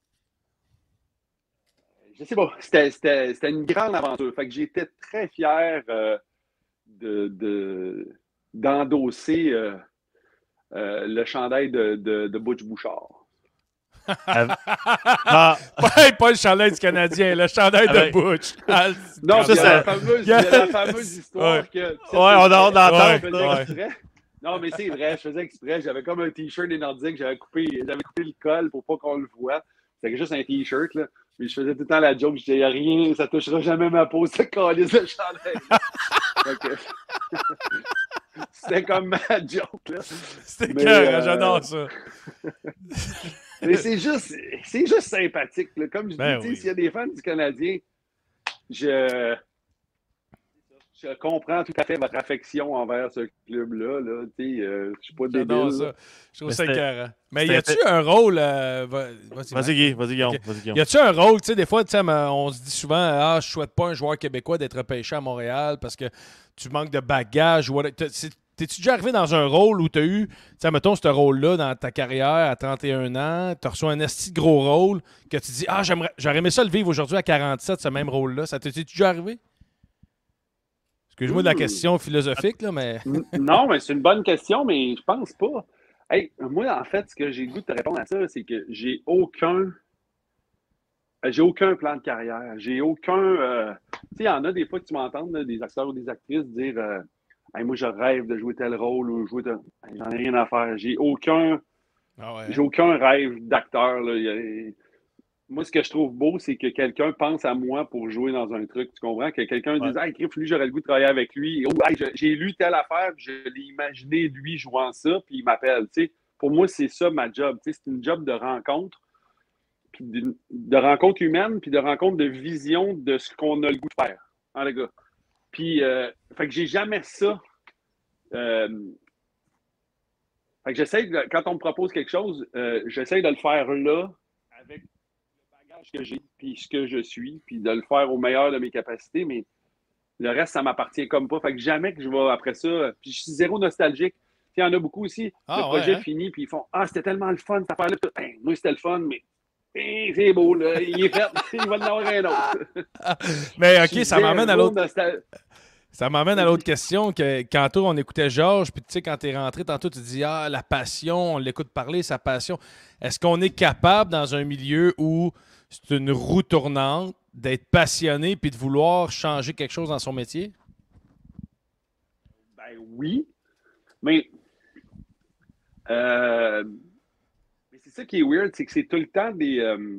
Je sais pas, c'était, c'était, c'était une grande aventure. Fait que j'étais très fier euh, de, de, d'endosser euh, euh, le chandail de, de, de Butch Bouchard. ah. Ouais, pas le chandail du Canadien, le chandail Ah, de ben... Butch. Ah, non, c'est la fameuse, yes. la fameuse histoire ouais. que... Ouais, on a hâte d'entendre. Ouais, ouais. Non, mais c'est vrai, je faisais exprès. J'avais comme un T-shirt des Nordiques, j'avais coupé, j'avais coupé le col pour pas qu'on le voit. C'était juste un T-shirt, là. Puis je faisais tout le temps la joke, je disais, rien, ça touchera jamais ma peau, ce calice de chandail. Okay. C'était comme ma joke, là. C'était clair, euh... j'adore ça. Mais c'est juste, c'est juste sympathique, là. Comme je ben dis, oui. s'il y a des fans du Canadien, je... Je comprends tout à fait votre affection envers ce club-là. Là. Euh, je suis pas débile. Ça. Je trouve mais ça écœurant. Mais y a-tu un rôle... Euh, vas-y, vas-y, Guy. Vas-y, Guillaume. Okay. Vas-y, Guillaume. Y a-tu un rôle... Tu sais, des fois, on se dit souvent « Ah, je souhaite pas un joueur québécois d'être repêché à Montréal parce que tu manques de bagage. » T'es-tu déjà arrivé dans un rôle où tu as eu, tu sais, mettons, ce rôle-là dans ta carrière à trente et un ans, tu as reçu un esti de gros rôle que tu dis « Ah, j'aimerais, j'aurais aimé ça le vivre aujourd'hui à quarante-sept, ce même rôle-là. » Ça t'est déjà arrivé? Excuse-moi de la question philosophique, là, mais... non, mais c'est une bonne question, mais je pense pas. Hey, moi, en fait, ce que j'ai le goût de te répondre à ça, c'est que j'ai aucun... J'ai aucun plan de carrière. J'ai aucun... Euh... Tu sais, il y en a des fois que tu m'entends, là, des acteurs ou des actrices dire euh, hey, moi, je rêve de jouer tel rôle ou jouer tel... Hey, j'en ai rien à faire. J'ai aucun... Ah ouais. J'ai aucun rêve d'acteur, là. Il y a... Moi, ce que je trouve beau, c'est que quelqu'un pense à moi pour jouer dans un truc. Tu comprends? Que quelqu'un ouais. dise « Hey, Griff, lui, j'aurais le goût de travailler avec lui. Oh, hey, j'ai lu telle affaire, puis je l'ai imaginé, lui, jouant ça, puis il m'appelle. » Tu sais, pour moi, c'est ça ma job. Tu sais, c'est une job de rencontre, puis de, de rencontre humaine, puis de rencontre de vision de ce qu'on a le goût de faire. Hein, les gars? Puis, euh, fait que j'ai jamais ça. Euh, fait que j'essaie, de, quand on me propose quelque chose, euh, j'essaie de le faire là, avec que j'ai, puis ce que je suis, puis de le faire au meilleur de mes capacités, mais le reste, ça m'appartient comme pas. Fait que jamais que je vais après ça, puis je suis zéro nostalgique. Il y en a beaucoup aussi, ah, le ouais, projet hein? fini, puis ils font « Ah, c'était tellement le fun, cette affaire-là. Hey, moi, c'était le fun, mais hey, c'est beau, là, il est fait, il va en avoir un autre. » Mais OK, ça m'amène à l'autre... Nostal... Ça m'amène à l'autre question, que quand on écoutait Georges, puis tu sais, quand tu es rentré tantôt, tu dis « Ah, la passion, on l'écoute parler, sa passion. » Est-ce qu'on est capable, dans un milieu où c'est une roue tournante, d'être passionné puis de vouloir changer quelque chose dans son métier? Ben oui, mais, euh, mais c'est ça qui est weird, c'est que c'est tout le temps des... Euh,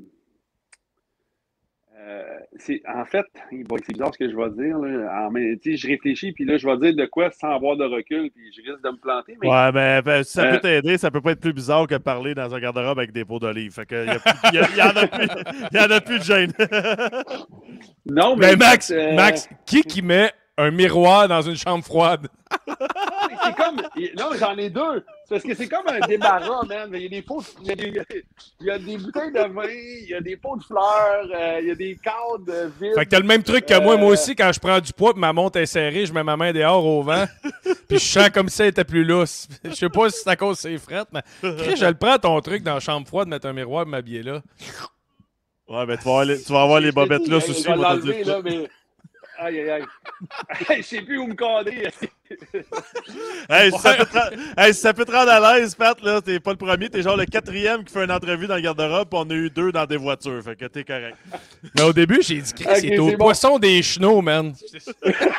euh, c'est, en fait, bon, c'est bizarre ce que je vais dire, là, en, mais, je réfléchis, puis là, je vais dire de quoi sans avoir de recul, puis je risque de me planter. Mais, ouais, mais ben, si ça euh, peut t'aider, ça peut pas être plus bizarre que de parler dans un garde-robe avec des pots d'olive. Fait que il y, y, y en a plus, il y en a plus de gêne. Non, mais, mais Max, euh... Max, qui qui met un miroir dans une chambre froide? C'est comme... Non, j'en ai deux. C'est parce que c'est comme un débarras, man. Il y a des pots... Il y a des, il y a des bouteilles de vin, il y a des pots de fleurs, euh, il y a des cadres vides. Fait que t'as le même truc que euh... moi. Moi aussi, quand je prends du poids et ma montre est serrée, je mets ma main dehors au vent. Puis je sens comme si elle était plus lousse. Je sais pas si c'est à cause de ses frettes, mais Chris, je le prends ton truc dans la chambre froide, mettre un miroir et m'habiller là. Ouais, ben tu vas avoir les, tu vas avoir les bobettes là aussi. Je vais l'enlever, là, mais... Aïe, aïe, aïe. Je sais plus où me cadrer. Hey, si ça peut te rendre, hey, si ça peut te rendre à l'aise, Pat, là, t'es pas le premier, t'es genre le quatrième qui fait une entrevue dans le garde-robe, puis on a eu deux dans des voitures, fait que t'es correct. Mais au début, j'ai dit, Chris, okay, c'est au bon. Poisson des chenaux, man. Je suis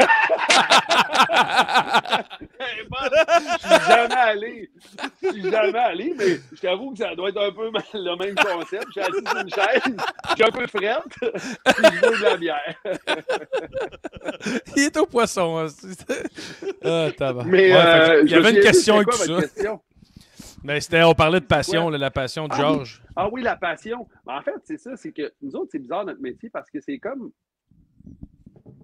jamais allé. Je suis jamais allé, mais je t'avoue que ça doit être un peu le même concept. Je suis assis sur une chaise, je suis un peu frette, puis je bois de la bière. Il est au poisson. Hein. Ah, mais ouais, euh, il y avait une question avec quoi, ça. Question? Mais c'était, on parlait de passion, là, la passion de ah, Georges. Oui. Ah oui, la passion. En fait, c'est ça, c'est que nous autres, c'est bizarre notre métier parce que c'est comme...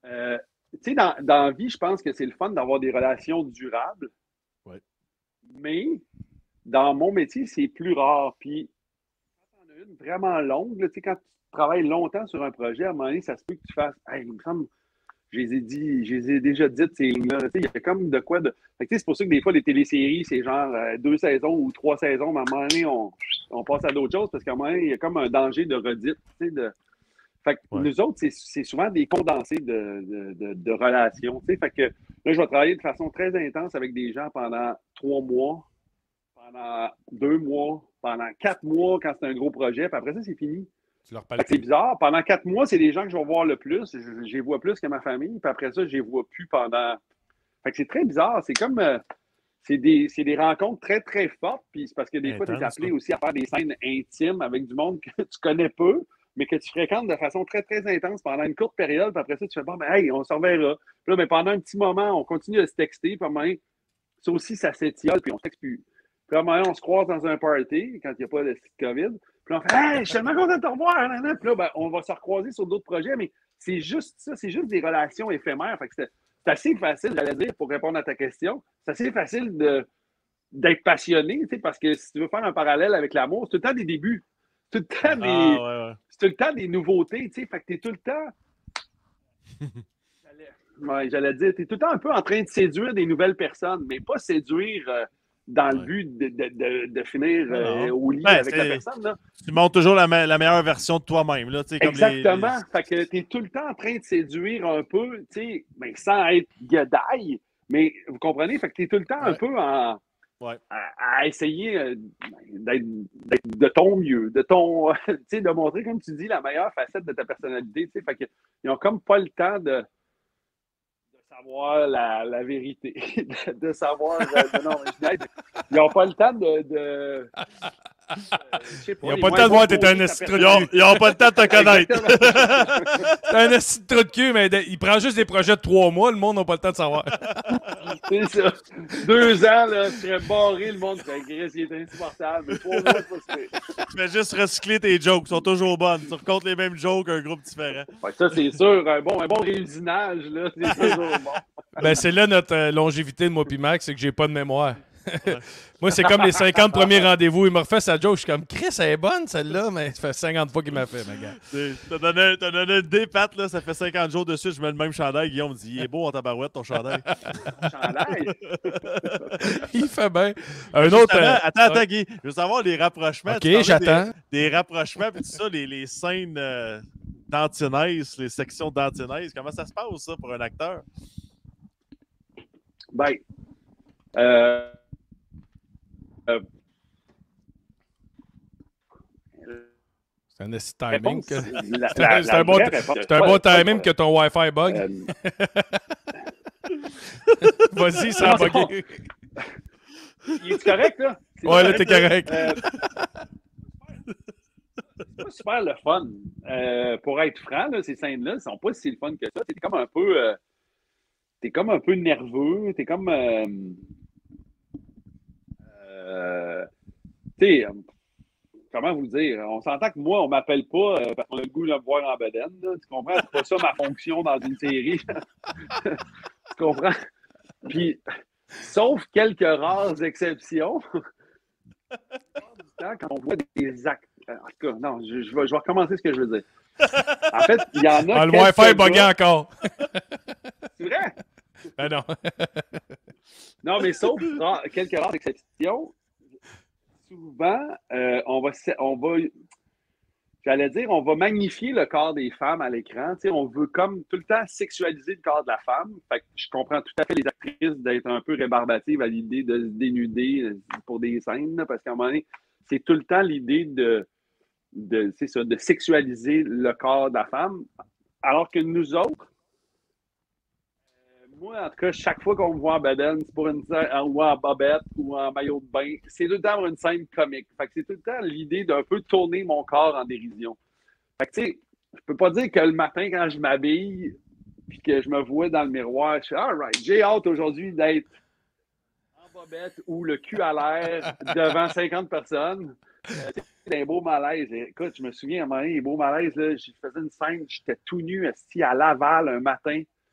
Euh, tu sais, dans, dans la vie, je pense que c'est le fun d'avoir des relations durables. Ouais. Mais dans mon métier, c'est plus rare. Puis, quand on a une vraiment longue, là, tu sais, quand tu travailles longtemps sur un projet, à un moment donné, ça se peut que tu fasses. Hey, il me semble, je les ai dit, je les ai déjà dites, ces lignes-là. Tu sais, il y a comme de quoi de. Fait que, tu sais, c'est pour ça que des fois, les téléséries, c'est genre euh, deux saisons ou trois saisons, mais à un moment donné, on, on passe à d'autres choses parce qu'à un moment donné, il y a comme un danger de redite, tu sais, de. Fait que Ouais. nous autres, c'est, c'est souvent des condensés de, de, de, de relations. Tu sais. Fait que là, je vais travailler de façon très intense avec des gens pendant trois mois, pendant deux mois, pendant quatre mois quand c'est un gros projet, puis après ça, c'est fini. Tu leur Fait parles que c'est plus. bizarre. Pendant quatre mois, c'est des gens que je vais voir le plus. Je, je les vois plus que ma famille, puis après ça, je les vois plus pendant. Fait que c'est très bizarre. C'est comme. euh, c'est des, c'est des rencontres très, très fortes. Puis c'est parce que des fois, tu es Intense, appelé quoi. aussi à faire des scènes intimes avec du monde que tu connais peu, mais que tu fréquentes de façon très, très intense pendant une courte période. Puis après ça, tu fais bon, ben, hey, on se reverra. Puis là, ben, pendant un petit moment, on continue à se texter. Puis à un moment donné, ça aussi, ça s'étiole, puis on ne se texte plus. Puis à un moment donné, on se croise dans un party quand il n'y a pas de COVID. Puis là, on fait hey, je suis tellement content de te revoir. Nan, nan. Puis là, ben, on va se recroiser sur d'autres projets, mais c'est juste ça, c'est juste des relations éphémères. Fait que c'est, c'est assez facile, j'allais dire, pour répondre à ta question, c'est assez facile de d'être passionné, tu sais, parce que si tu veux faire un parallèle avec l'amour, c'est tout le temps des débuts. C'est tout le temps des, Ah, ouais, ouais. c'est tout le temps des nouveautés, tu sais. Fait que t'es tout le temps. J'allais, ouais, j'allais dire, t'es tout le temps un peu en train de séduire des nouvelles personnes, mais pas séduire euh, dans le Ouais. but de, de, de, de finir Non, euh, non. au lit Ben, avec la c'est- personne, là. Tu montres toujours la, me- la meilleure version de toi-même. Là, tu sais, comme les, Exactement. les- Fait que t'es tout le temps en train de séduire un peu, tu sais, ben, sans être guedaille, mais vous comprenez? Fait que t'es tout le temps un Ouais. peu en. Ouais. À, à essayer euh, d'être, d'être de ton mieux, de ton, tu sais, de montrer, comme tu dis, la meilleure facette de ta personnalité, tu sais. Fait qu'ils n'ont comme pas le temps de, de savoir la, la vérité, de, de savoir, euh, de, non, je niaise. Ils n'ont pas le temps de, de euh, je sais pas, Ils n'ont les pas le moins temps de voir bons que t'es un côtés de ta esti de trou de Ils cul. ont- Ils n'ont pas le temps de te connaître. Exactement. T'es un esti de trou de cul, mais de- il prend juste des projets de trois mois, le monde n'a pas le temps de savoir. C'est ça. Deux ans, là, tu serais barré, le monde serait Chris, il est insupportable. Mais trois mois, c'est pas super. Tu fais juste recycler tes jokes. Ils sont toujours bonnes. Tu recomptes les mêmes jokes, un groupe différent. Ouais, ça, c'est sûr. Un bon, un bon réusinage, là, c'est toujours bon. Ben, c'est là notre euh, longévité de moi pis Max, c'est que j'ai pas de mémoire. Moi, c'est comme les cinquante premiers rendez-vous. Il me refait sa joke. Je suis comme, Chris, elle est bonne, celle-là, mais ça fait cinquante fois qu'il m'a fait, ma gars. Tu- T'as donné, t'as donné des pattes, là. Ça fait cinquante jours dessus. Je mets le même chandail. Guillaume me dit il est beau en tabarouette, ton chandail. Chandail. Il fait bien. Un autre. Justement, euh, attends, attends, Guy. Je veux savoir les rapprochements. Ok, Tu parlais j'attends. Des, des rapprochements, puis tout ça, les, les scènes euh, d'antinaise, les sections d'antinaise. Comment ça se passe, ça, pour un acteur? Ben, euh, euh, C'est un esti de timing. réponse, que- la- C'est la- un- c'est la un bon- vraie réponse- C'est un bon Ouais, timing ouais, que ton Wi-Fi bug. euh, Vas-y, ça a non, c'est bugué. il est correct, là? C'est Ouais, là, t'es correct. Euh, c'est pas super le fun. Euh, pour être franc, là, ces scènes-là, ne sont pas si le fun que ça. T'es comme un peu. Euh, t'es comme un peu nerveux. T'es comme. Euh, euh, tu sais, euh, comment vous dire? On s'entend que moi, on m'appelle pas euh, parce qu'on a le goût de me voir en bedaine. Là. Tu comprends? C'est pas ça ma fonction dans une série. Tu comprends? Puis, sauf quelques rares exceptions, quand on voit des actes. En tout cas, non, je, je, vais, je vais recommencer ce que je veux dire. En fait, il y en a. Ah, le quelques Wi-Fi bugué gars- encore. C'est vrai? Ben non. Non, mais sauf ra- quelques rares exceptions, souvent, euh, on va, se- on va, j'allais dire, on va magnifier le corps des femmes à l'écran. Tu sais, on veut comme tout le temps sexualiser le corps de la femme. Fait que je comprends tout à fait les actrices d'être un peu rébarbatives à l'idée de se dénuder euh, pour des scènes, là, parce qu'à un moment donné, c'est tout le temps l'idée de, de, c'est ça, de sexualiser le corps de la femme. Alors que nous autres, moi, en tout cas, chaque fois qu'on me voit en bedaine, c'est pour une scène, ou en bobette, ou en maillot de bain, c'est tout le temps pour une scène comique. Fait que c'est tout le temps l'idée d'un peu tourner mon corps en dérision. Fait que, tu sais, je peux pas dire que le matin, quand je m'habille, puis que je me vois dans le miroir, je suis « All right, j'ai hâte aujourd'hui d'être en bobette ou le cul à l'air devant cinquante personnes. Euh, » C'est un beau malaise. Écoute, je me souviens, à un moment donné, les beaux malaises, là, je faisais une scène, j'étais tout nu, assis à Laval un matin.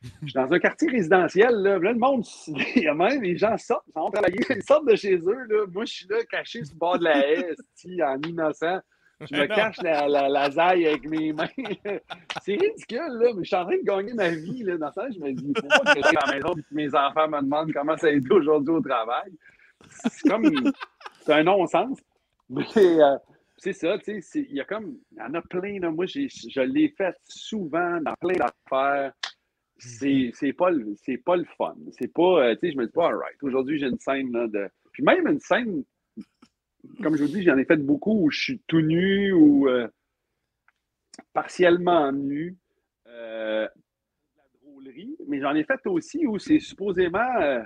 Je suis dans un quartier résidentiel, là. Là, le monde, il y a même, les gens sortent, ils s'en vont travailler, ils sortent de chez eux, là. Moi, je suis là, caché sur le bord de la haie, en innocent. Je me cache la, la, la zaille avec mes mains. C'est ridicule, là, mais je suis en train de gagner ma vie, là. Dans ça, je me dis, il faut pas que je sois à la maison et que mes enfants me demandent comment ça a été aujourd'hui au travail. C'est comme, c'est un non-sens. Mais euh, c'est ça, tu sais, il y a comme, il y en a plein, là. Moi, j'ai, je l'ai fait souvent dans plein d'affaires. C'est, c'est, pas, le, c'est pas le fun. C'est pas, euh, tu sais, je me dis pas, all right, aujourd'hui, j'ai une scène, là, de. Puis même une scène, comme je vous dis, j'en ai fait beaucoup où je suis tout nu ou euh, partiellement nu. Euh, de la drôlerie, mais j'en ai fait aussi où c'est supposément euh,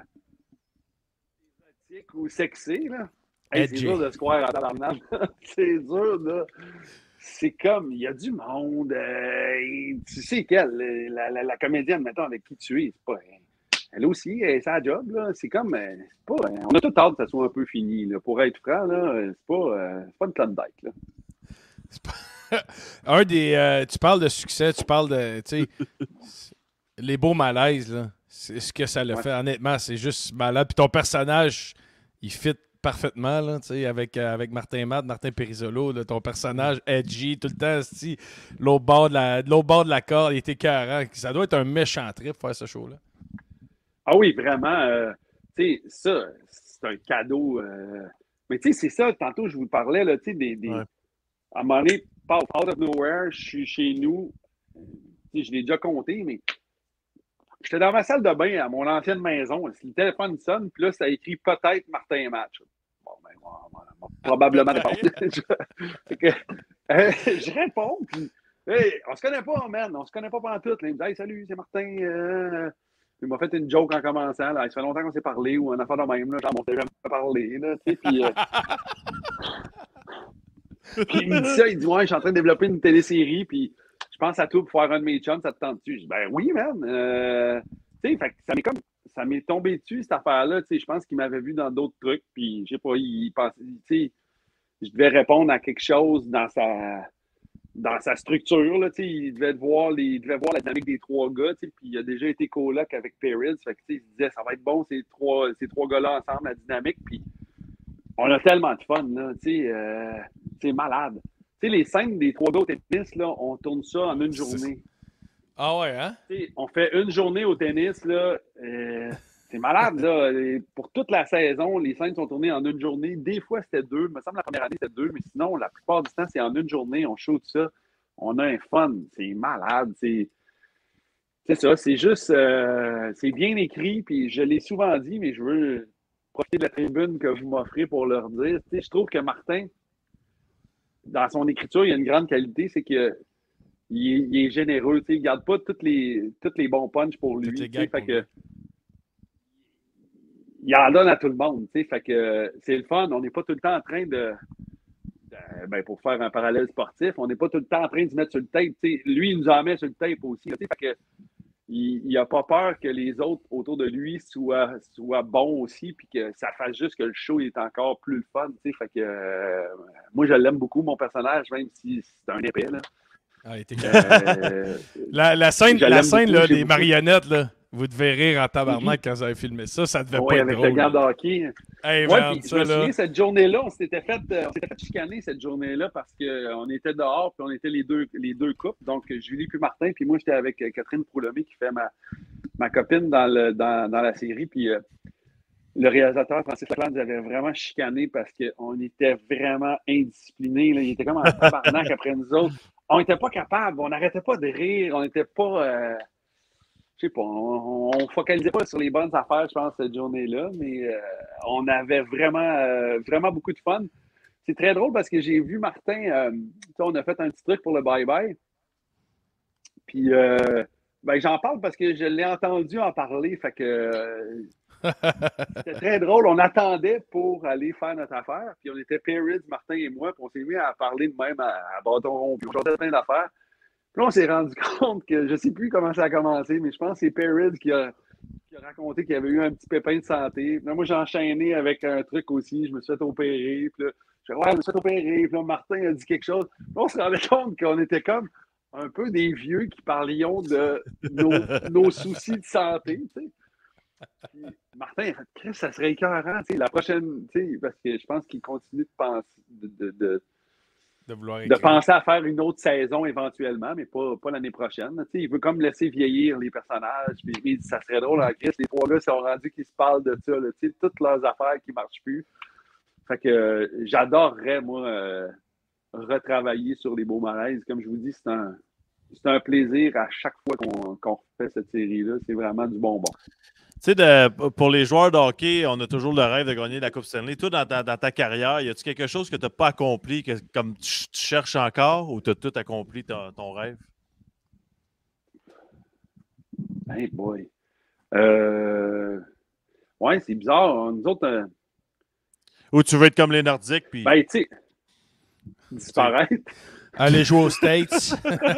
érotique ou sexy, là. Hey, c'est dur de square à tabarnak. C'est dur, là. C'est comme, il y a du monde. Euh, tu sais quelle, la, la, la comédienne, mettons, avec qui tu es, c'est pas. Elle aussi, elle, c'est sa job, là. C'est comme, c'est pas. On a tout hâte que ça soit un peu fini, là. Pour être franc, là, c'est pas, euh, c'est pas une tonne d'être, là. C'est pas... un des. Euh, tu parles de succès, tu parles de. Tu sais, les beaux malaises, là. C'est ce que ça le Ouais. fait. Honnêtement, c'est juste malade. Puis ton personnage, il fit parfaitement, là, tu sais, avec, euh, avec Martin Matt, Martin Perisolo, là, ton personnage edgy, tout le temps, si l'autre bord de la, l'autre bord de la corde, il était écœurant. Ça doit être un méchant trip faire ce show-là. Ah oui, vraiment. Euh, tu sais, ça, c'est un cadeau. Euh... Mais tu sais, c'est ça, tantôt, je vous parlais, là, tu sais, des, des... Ouais. À un moment donné, out of nowhere, je suis chez nous. Tu sais, je l'ai déjà compté, mais j'étais dans ma salle de bain à mon ancienne maison. Le téléphone sonne, puis là, ça a écrit peut-être Martin Match. Bon, ben, moi, moi, moi, probablement répondre. je, que, euh, je réponds, puis hey, on se connaît pas, man. On se connaît pas pendant tout. Là. Il me dit hey, salut, c'est Martin. Euh... Il m'a fait une joke en commençant. Là. Il fait longtemps qu'on s'est parlé ou un affaire de même. Là. Genre, on s'est jamais parlé. Là, tu sais, puis, euh... puis il me dit ça. Il dit ouais, je suis en train de développer une télésérie, puis je pense à tout pour faire un de mes chums, ça te tente-tu? Je dis, ben oui, man. Euh, tu sais, fait que ça m'est comme, ça m'est tombé dessus, cette affaire-là. Tu sais, je pense qu'il m'avait vu dans d'autres trucs, puis je sais pas, il pensait, tu sais, je devais répondre à quelque chose dans sa, dans sa structure, là, tu sais, il devait voir les, il devait voir la dynamique des trois gars, tu sais, puis il a déjà été coloc avec Perez, fait que, tu sais, il se disait, ça va être bon, ces trois, ces trois gars-là ensemble, la dynamique, puis on a tellement de fun, là, tu sais, euh, c'est malade. Tu sais, les scènes des trois gars au tennis, là, on tourne ça en une journée. Ah ouais, hein? Tu sais, on fait une journée au tennis, là. Euh, c'est malade, là. Et pour toute la saison, les scènes sont tournées en une journée. Des fois, c'était deux. Il me semble que la première année, c'était deux. Mais sinon, la plupart du temps, c'est en une journée. On shoot ça. On a un fun. C'est malade. C'est, c'est ça. C'est juste... Euh, c'est bien écrit. Puis je l'ai souvent dit, mais je veux profiter de la tribune que vous m'offrez pour leur dire. Tu sais, je trouve que Martin... Dans son écriture, il y a une grande qualité, c'est qu'il il est généreux. Il ne garde pas tous les, tous les bons punchs pour lui. Fait pour que, lui. il en donne à tout le monde. Fait que, c'est le fun. On n'est pas tout le temps en train de. de ben, pour faire un parallèle sportif, on n'est pas tout le temps en train de se mettre sur le tape. T'sais, lui, il nous en met sur le tape aussi. Fait que, il n'a pas peur que les autres autour de lui soient, soient bons aussi, puis que ça fasse juste que le show est encore plus le fun. Fait que, euh, moi, je l'aime beaucoup, mon personnage, même si c'est un épais. Là. Ah, il était euh, la, la scène, la scène beaucoup, là, des beaucoup. marionnettes, là, vous devez rire en tabarnak mm-hmm. quand vous avez filmé ça. Ça devait ouais, pas avec être drôle. Le gars de hockey. Hey, ouais, man, puis, ça, je me là... souviens, cette journée-là, on s'était fait, on s'était fait chicaner cette journée-là parce qu'on était dehors puis on était les deux, les deux couples. Donc, Julie puis Martin, puis moi, j'étais avec Catherine Proulomé qui fait ma, ma copine dans, le, dans, dans la série. Puis euh, le réalisateur Francis Leclerc nous avait vraiment chicané parce qu'on était vraiment indisciplinés. Là. Il était comme en tabarnak après nous autres. On n'était pas capables, on n'arrêtait pas de rire, on n'était pas... Euh, je sais pas, on ne focalisait pas sur les bonnes affaires, je pense, cette journée-là, mais euh, on avait vraiment, euh, vraiment beaucoup de fun. C'est très drôle parce que j'ai vu Martin, euh, on a fait un petit truc pour le bye-bye, puis euh, ben, j'en parle parce que je l'ai entendu en parler, fait que euh, c'était très drôle. On attendait pour aller faire notre affaire, puis on était Perez, Martin et moi, puis on s'est mis à parler de même à, à bâton rond, puis on chantait plein d'affaires. Puis là, on s'est rendu compte que, je ne sais plus comment ça a commencé, mais je pense que c'est Perez qui a, qui a raconté qu'il avait eu un petit pépin de santé. Puis là, moi, j'ai enchaîné avec un truc aussi, je me suis fait opérer, puis là, je dis, ouais, je me suis fait opérer, puis là, Martin a dit quelque chose. Puis on se rendait compte qu'on était comme, un peu des vieux qui parlions de nos, nos soucis de santé, tu sais. Puis Martin, il a fait, Chris, ça serait écœurant, tu sais, la prochaine, tu sais, parce que je pense qu'il continue de penser, de, de, de, De vouloir de écrire. penser à faire une autre saison éventuellement, mais pas, pas l'année prochaine. Tu sais, il veut comme laisser vieillir les personnages. Puis il dit, ça serait drôle en Chris, les trois gars sont rendus qu'ils se parlent de ça, là, tu sais, toutes leurs affaires qui ne marchent plus. Fait que euh, j'adorerais, moi, euh, retravailler sur les beaux malaises. Comme je vous dis, c'est un, c'est un plaisir à chaque fois qu'on qu'on fait cette série-là. C'est vraiment du bonbon. Tu sais, de- pour les joueurs de hockey, on a toujours le rêve de gagner la Coupe Stanley. Toi, dans ta, dans ta carrière, y a-t-il quelque chose que tu n'as pas accompli, que, comme tu, tu cherches encore, ou tu as tout accompli ton, ton rêve? Hey boy. Euh... Ouais, c'est bizarre. Nous autres, euh... Ou tu veux être comme les Nordiques, puis... ben, tu sais, disparaître. Aller jouer aux States.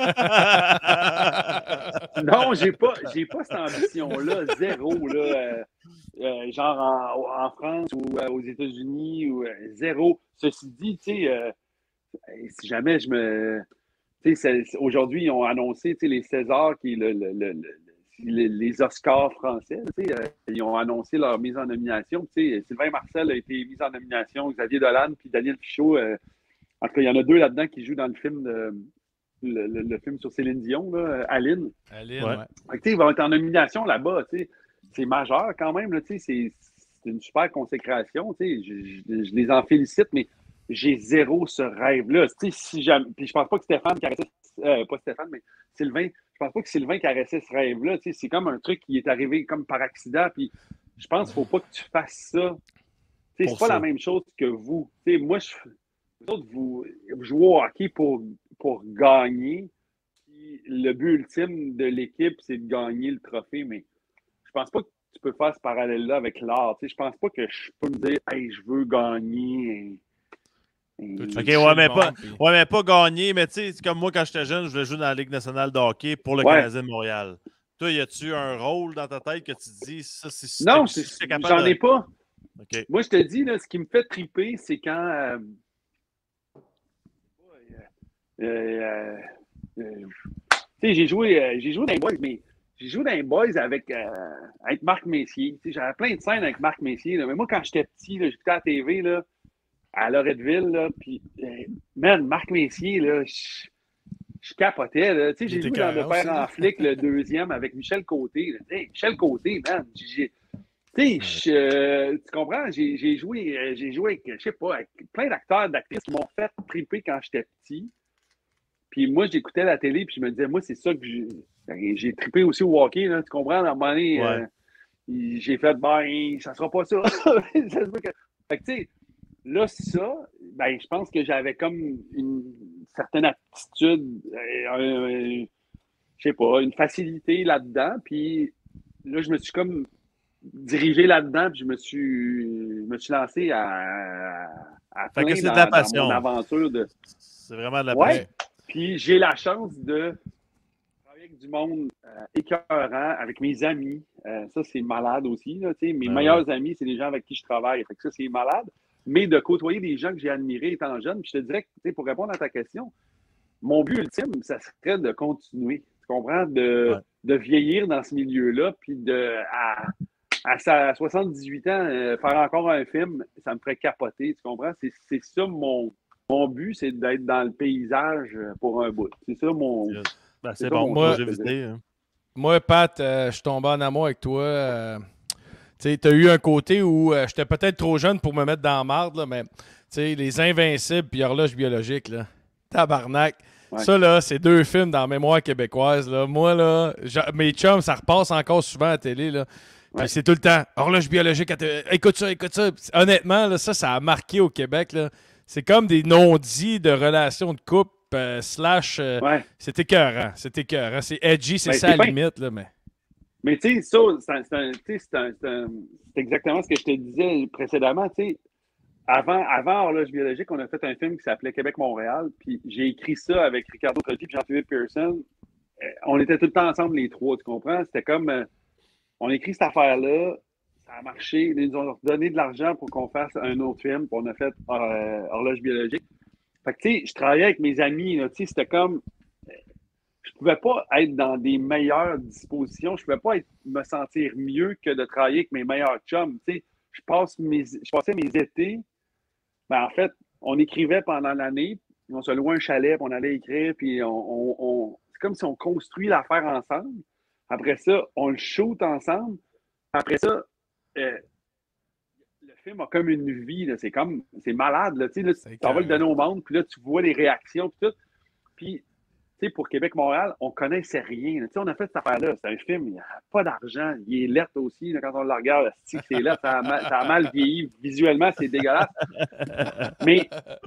Non, j'ai pas, j'ai pas cette ambition-là, zéro, là, euh, euh, genre en, en France ou euh, aux États-Unis, ou euh, zéro. Ceci dit, tu sais, euh, si jamais je me... Tu sais, aujourd'hui, ils ont annoncé, tu sais, les Césars, qui est le, le, le, le, le les Oscars français, tu sais, euh, ils ont annoncé leur mise en nomination. Tu sais, Sylvain Marcel a été mis en nomination, Xavier Dolan, puis Daniel Pichot. Euh, en tout cas, il y en a deux là-dedans qui jouent dans le film de... Le, le, le film sur Céline Dion, là, Aline. Aline, ouais. ouais. Fait que, ils vont être en nomination là-bas. C'est majeur quand même. C'est une super consécration. Je, je, je les en félicite, mais j'ai zéro ce rêve-là. Si jamais... Puis je pense pas que Stéphane caressait... Euh, pas Stéphane, mais Sylvain. Je pense pas que Sylvain caressait ce rêve-là. C'est comme un truc qui est arrivé comme par accident. Puis je pense qu'il faut pas que tu fasses ça. C'est pas ça. La même chose que vous. T'sais, moi, je... vous autres, vous, vous jouez au hockey pour, pour gagner. Puis le but ultime de l'équipe, c'est de gagner le trophée. Mais je pense pas que tu peux faire ce parallèle-là avec l'art. Je pense pas que je peux me dire « Hey, je veux gagner. » OK, ouais mais, pas, puis... ouais, mais pas gagner. Mais tu sais, comme moi, quand j'étais jeune, je voulais jouer dans la Ligue nationale de hockey pour le ouais. Canadien de Montréal. Toi, y a-tu un rôle dans ta tête que tu te dis ça, c'est non, si j'en ai pas. Okay. Moi, je te dis, là, ce qui me fait triper, c'est quand. Euh, euh, euh, euh, tu sais, j'ai joué, euh, j'ai joué dans les boys, mais j'ai joué dans les boys avec, euh, avec Marc Messier. J'avais plein de scènes avec Marc Messier. Là, mais moi, quand j'étais petit, j'écoutais à la T V là, à Loretteville, puis, euh, man, Marc Messier, là, je, je capotais. Là. J'ai joué dans Le Père en flic, le deuxième, avec Michel Côté. Hey, Michel Côté, man, j'ai. Tu sais, euh, tu comprends? J'ai joué, euh, j'ai joué avec, je sais pas, avec plein d'acteurs, d'actrices qui m'ont fait triper quand j'étais petit. Puis moi, j'écoutais la télé, puis je me disais, moi, c'est ça que j'ai trippé aussi au hockey, là, tu comprends? À un moment donné, ouais. euh, j'ai fait, ben, ça sera pas ça. Fait que, tu sais, là, ça, ben, je pense que j'avais comme une certaine aptitude, euh, euh, je sais pas, une facilité là-dedans. Puis là, je me suis comme dirigé là-dedans, puis je me suis, je me suis lancé à, à fait plein que dans, de la passion. dans mon aventure de. C'est vraiment de la ouais. passion. Puis j'ai la chance de travailler avec du monde euh, écœurant, avec mes amis. Euh, ça, c'est malade aussi. Là, mes ah meilleurs ouais. amis, c'est les gens avec qui je travaille. Fait que ça, c'est malade. Mais de côtoyer des gens que j'ai admirés étant jeune, puis je te dirais que, pour répondre à ta question, mon but ultime, ça serait de continuer. Tu comprends? De, ouais. de vieillir dans ce milieu-là, puis de. À, À, sa, à soixante-dix-huit ans, euh, faire encore un film, ça me ferait capoter, tu comprends? C'est ça mon, mon but, c'est d'être dans le paysage pour un bout. C'est ça mon... Ben, c'est bon, moi, hein. Moi, Pat, euh, je suis tombé en amour avec toi. Euh, tu as eu un côté où euh, j'étais peut-être trop jeune pour me mettre dans la marde, là, mais les Invincibles puis Horloge biologique, là, tabarnak. Ouais. Ça, là, c'est deux films dans la mémoire québécoise. Là. Moi, là, mes chums, ça repasse encore souvent à la télé, là. Ouais. C'est tout le temps horloge biologique. Écoute ça, écoute ça. Honnêtement, là, ça, ça a marqué au Québec. C'est comme des non-dits de relations de couple euh, slash. Euh, ouais. C'est écœurant. C'est écœurant. C'est edgy, c'est ça la limite. Là, mais mais tu sais, ça, c'est exactement ce que je te disais précédemment. Avant, avant Horloge biologique, on a fait un film qui s'appelait Québec-Montréal. Puis j'ai écrit ça avec Ricardo Trotti et Jean-Philippe Pearson. On était tout le temps ensemble, les trois, tu comprends? C'était comme. Euh, On a écrit cette affaire-là, ça a marché, ils nous ont donné de l'argent pour qu'on fasse un autre film, puis on a fait euh, Horloge biologique. Fait que, tu sais, je travaillais avec mes amis, tu sais, c'était comme... je pouvais pas être dans des meilleures dispositions. Je pouvais pas être, me sentir mieux que de travailler avec mes meilleurs chums. Tu sais, je, passe mes, je passais mes étés. Ben, en fait, on écrivait pendant l'année. On se louait un chalet, puis on allait écrire. Puis on, on, on, c'est comme si on construit l'affaire ensemble. Après ça, on le shoot ensemble. Après ça, euh, le film a comme une vie. Là. C'est comme, c'est malade. Là. Tu sais, là, tu vas le donner au monde. Puis là, tu vois les réactions. Puis tout. Puis, tu sais, pour Québec-Montréal, on connaissait rien. Tu sais, on a fait cette affaire-là. C'est un film, il n'y a pas d'argent. Il est lettre aussi. Là, quand on le regarde, c'est lettre. Ça a, mal, ça a mal vieilli. Visuellement, c'est dégueulasse. Mais,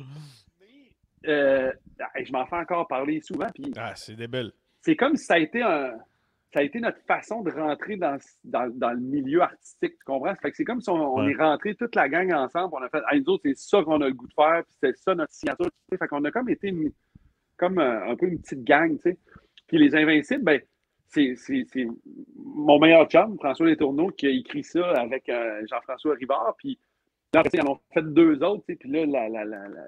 mais euh, je m'en fais encore parler souvent. Puis, ah, c'est débile. C'est comme si ça a été un... Ça a été notre façon de rentrer dans, dans, dans le milieu artistique, tu comprends? Fait que c'est comme si on, on ouais. est rentré toute la gang ensemble, on a fait, hey, nous autres, c'est ça qu'on a le goût de faire, puis c'est ça notre signature. Tu sais. Fait qu'on a comme été une, comme un, un peu une petite gang, tu sais. Puis les Invincibles, ben, c'est, c'est, c'est mon meilleur chum, François Letourneau, qui a écrit ça avec euh, Jean-François Rivard, puis là, ils en ont fait deux autres, tu sais, puis là, la, la, la, la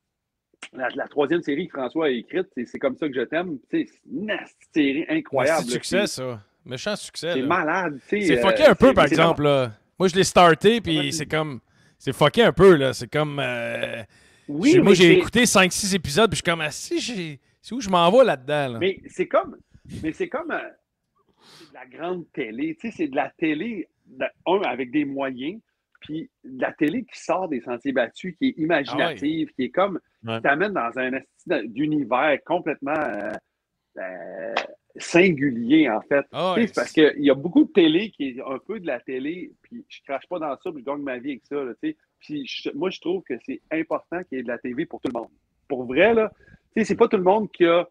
La, la troisième série que François a écrite, c'est, c'est comme ça que je t'aime. C'est une série incroyable. C'est succès, ça. Méchant succès. C'est là. malade. C'est fucké euh, un peu, par exemple. Là. Moi, je l'ai starté, puis ouais. c'est comme... C'est fucké un peu, là. C'est comme... Euh... Oui, j'ai, moi, j'ai c'est... écouté cinq six épisodes, puis je suis comme... Ah, si, j'ai... C'est où je m'en vais là-dedans, là? Mais c'est comme... Mais c'est comme... Euh... C'est de la grande télé. Tu sais, c'est de la télé, un, avec des moyens, puis de la télé qui sort des sentiers battus, qui est imaginative, ah ouais. qui est comme... Ouais. Qui t'amène dans un univers complètement euh, euh, singulier, en fait. Oh, ouais. Parce qu'il y a beaucoup de télé qui est un peu de la télé, puis je crache pas dans ça, puis je gagne ma vie avec ça. Là, puis je, moi, je trouve que c'est important qu'il y ait de la T V pour tout le monde. Pour vrai, là, c'est pas tout le monde qui a...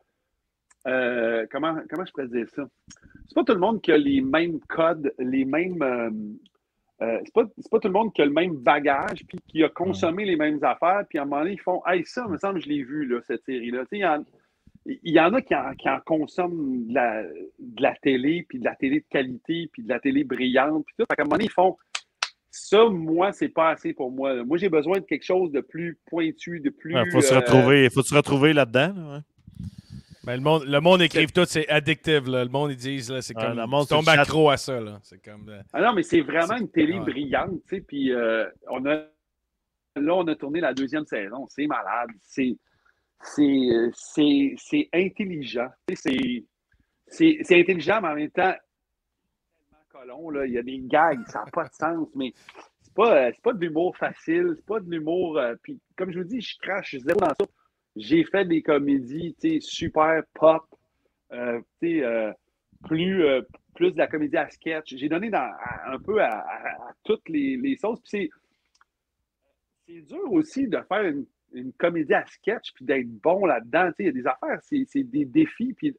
Euh, comment, comment je pourrais dire ça? C'est pas tout le monde qui a les mêmes codes, les mêmes... Euh, Euh, c'est, pas, c'est pas tout le monde qui a le même bagage puis qui a consommé mmh. les mêmes affaires, puis à un moment donné, ils font « Hey, ça, il me semble que je l'ai vu, là, cette série-là. » Il y en, il y en a qui en, qui en consomment de la, de la télé, puis de la télé de qualité, puis de la télé brillante, puis tout. Fait qu'à un moment donné, ils font « Ça, moi, c'est pas assez pour moi. Là. Moi, j'ai besoin de quelque chose de plus pointu, de plus... » Il faut, euh... faut se retrouver là-dedans. Là, ouais. Ben, le monde, le monde écrive tout, c'est addictive. Là. Le monde, ils disent, là, c'est comme. Ah, c'est ton macro à ça. Là. C'est comme, euh... Ah non, mais c'est vraiment c'est... une télé ouais. brillante. Tu sais, puis euh, on a. Là, on a tourné la deuxième saison. C'est malade. C'est. C'est, c'est, c'est intelligent. Tu sais, c'est, c'est, c'est intelligent, mais en même temps. Colon, là, il y a des gags, ça n'a pas de sens, mais c'est pas, c'est pas de l'humour facile. C'est pas de l'humour. Euh, puis, comme je vous dis, je crache, je suis zéro dans ça. J'ai fait des comédies, tu sais, super pop, euh, tu sais, euh, plus, euh, plus de la comédie à sketch. J'ai donné dans, à, un peu à, à, à toutes les, les sauces. Puis c'est, c'est dur aussi de faire une, une comédie à sketch puis d'être bon là-dedans. Tu sais, il y a des affaires, c'est, c'est des défis. Puis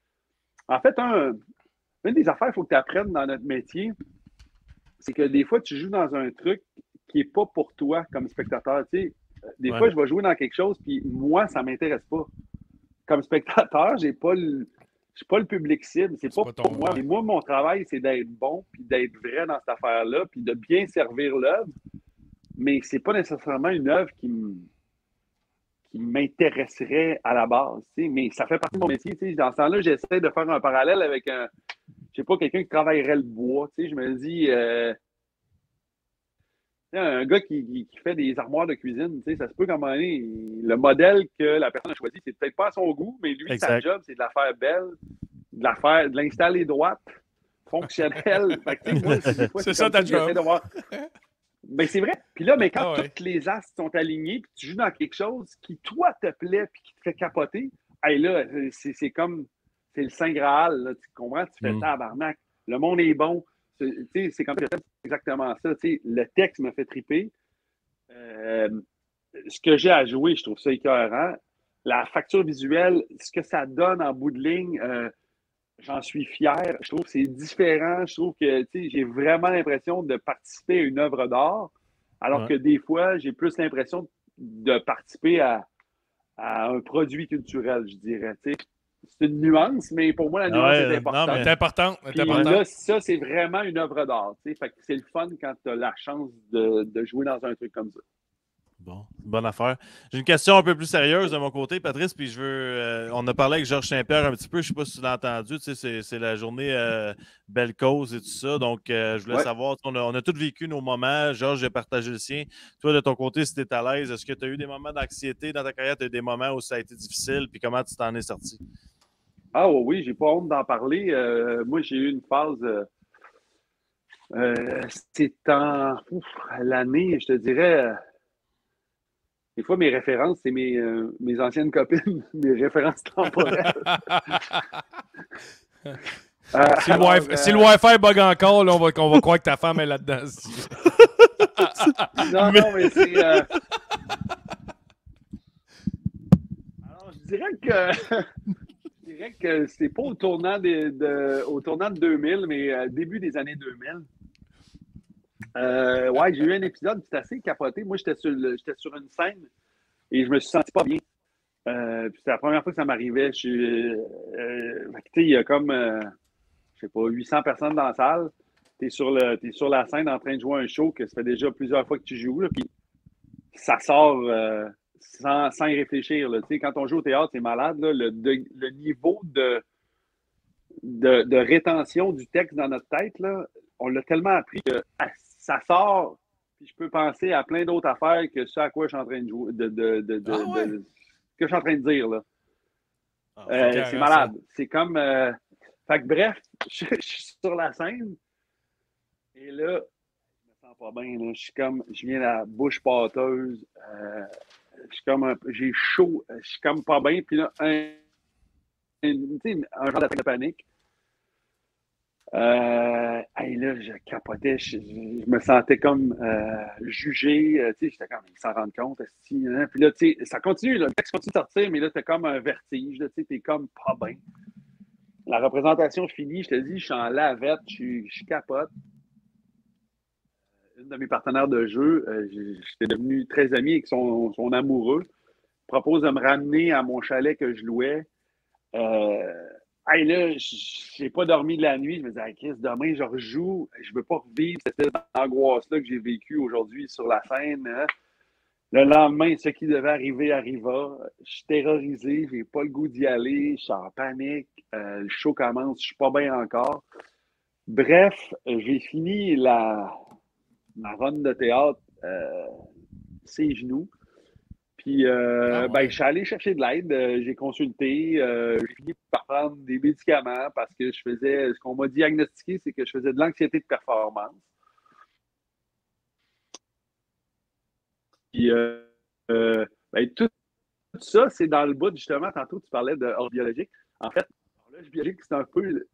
en fait, un, une des affaires qu'il faut que tu apprennes dans notre métier, c'est que des fois, tu joues dans un truc qui n'est pas pour toi comme spectateur, tu sais. Des ouais. fois, je vais jouer dans quelque chose, puis moi, ça ne m'intéresse pas. Comme spectateur, je n'ai pas le, pas le public cible. C'est, c'est pas, pas pour moi. Et moi, mon travail, c'est d'être bon, puis d'être vrai dans cette affaire-là, puis de bien servir l'œuvre. Mais ce n'est pas nécessairement une œuvre qui, m... qui m'intéresserait à la base. Tu sais. Mais ça fait partie de mon métier. Tu sais. Dans ce temps-là, j'essaie de faire un parallèle avec un, je sais pas, quelqu'un qui travaillerait le bois. Tu sais. Je me dis... Euh... Un gars qui, qui, qui fait des armoires de cuisine, ça se peut qu'à un moment donné, le modèle que la personne a choisi, c'est peut-être pas à son goût, mais lui, exact. Sa job, c'est de la faire belle, de la faire, de l'installer droite, fonctionnelle. Fait que, moi, c'est, fois, c'est, c'est ça ta job. Voir... Ben, c'est vrai. Puis là, mais quand ah ouais. toutes les astres sont alignés, puis tu joues dans quelque chose qui, toi, te plaît, puis qui te fait capoter, hey, là, c'est, c'est comme, c'est le Saint Graal, là, tu comprends? Tu fais mm. tabarnak. Le monde est bon. C'est, c'est comme exactement ça. T'sais, le texte me fait triper. Euh, ce que j'ai à jouer, je trouve ça écœurant. La facture visuelle, ce que ça donne en bout de ligne, euh, j'en suis fier. Je trouve que c'est différent. Je trouve que j'ai vraiment l'impression de participer à une œuvre d'art, alors ouais. que des fois, j'ai plus l'impression de participer à, à un produit culturel, je dirais. T'sais. C'est une nuance, mais pour moi, la nuance ouais, est importante. Non, mais... C'est important. Puis important. Là, ça, c'est vraiment une œuvre d'art. Fait que c'est le fun quand tu as la chance de, de jouer dans un truc comme ça. Bon, bonne affaire. J'ai une question un peu plus sérieuse de mon côté, Patrice, puis je veux. Euh, on a parlé avec Georges Saint-Pierre un petit peu, je ne sais pas si tu l'as entendu, tu sais, c'est, c'est la journée euh, Belle Cause et tout ça. Donc, euh, je voulais Ouais. savoir, on a, on a tous vécu nos moments. Georges a partagé le sien. Toi, de ton côté, si tu es à l'aise, est-ce que tu as eu des moments d'anxiété dans ta carrière? Tu as eu des moments où ça a été difficile, puis comment tu t'en es sorti? Ah oui, oui, j'ai pas honte d'en parler. Euh, moi, j'ai eu une phase. Euh, euh, c'est en ouf, l'année, je te dirais. euh, Des fois, mes références, c'est mes, euh, mes anciennes copines, mes références temporelles. Euh, Si le, alors, Wi-Fi, si le euh, Wi-Fi bug encore, là, on, va, on va croire que ta femme est là-dedans. non, Mais- non, mais c'est. euh, Alors, je dirais que. Je dirais que c'est pas au tournant, des- de, au tournant de deux mille, mais euh, début des années deux mille. Euh, ouais, j'ai eu un épisode qui était assez capoté. Moi, j'étais sur, le- j'étais sur une scène et je me suis senti pas bien. Euh, puis c'est la première fois que ça m'arrivait. Je suis, euh, euh, fait que, tu sais, il y a comme, euh, je sais pas, huit cents personnes dans la salle. Tu es sur, le, t'es sur la scène en train de jouer un show que ça fait déjà plusieurs fois que tu joues. Là, puis ça sort euh, sans, sans y réfléchir. Là. Tu sais, quand on joue au théâtre, c'est malade. Là, le, de- le niveau de, de, de rétention du texte dans notre tête, là, on l'a tellement appris que ah, ça sort, puis je peux penser à plein d'autres affaires que ce à quoi je suis en train de jouer, de, de, de, de, Ah ouais? de- que je suis en train de dire. Là. Ah, C'est Euh, c'est carré, ça. malade. C'est comme. Euh, fait que bref, je, je suis sur la scène et là, je me sens pas bien. Là. Je suis comme. Je viens la bouche pâteuse. Euh, je suis comme un peu- j'ai chaud. Je suis comme pas bien. Puis là, un, un, tu sais, un genre d'attaque de panique. Euh, hey, là, je capotais, je, je me sentais comme euh, jugé, euh, tu sais, j'étais comme, ils s'en rendent compte, esti, hein. Puis là, tu sais, ça continue, là, le texte continue de sortir, mais là, c'était comme un vertige, là, tu sais, t'es comme pas bien. La représentation finie, je te dis, je suis en lavette, je, suis- je capote. Une de mes partenaires de jeu, euh, j'étais devenu très ami avec son, son amoureux, propose de me ramener à mon chalet que je louais. Euh, hey, là, j'ai pas dormi de la nuit. Je me disais, hey, Chris, demain, je rejoue. Je veux pas revivre cette angoisse-là que j'ai vécue aujourd'hui sur la scène. Hein. Le lendemain, ce qui devait arriver arriva. Je suis terrorisé. J'ai pas le goût d'y aller. Je suis en panique. Euh, le show commence. Je suis pas bien encore. Bref, j'ai fini la, ma run de théâtre, euh, ses genoux. Puis, Ah euh, ben, ouais. je suis allé chercher de l'aide. Euh, j'ai consulté. Euh, j'ai fini par prendre des médicaments parce que je faisais. Ce qu'on m'a diagnostiqué, c'est que je faisais de l'anxiété de performance. Puis, euh, euh, ben, tout, tout ça, c'est dans le bout, justement. Tantôt, tu parlais de hors biologique. En fait, l'horloge biologique, c'est un peu.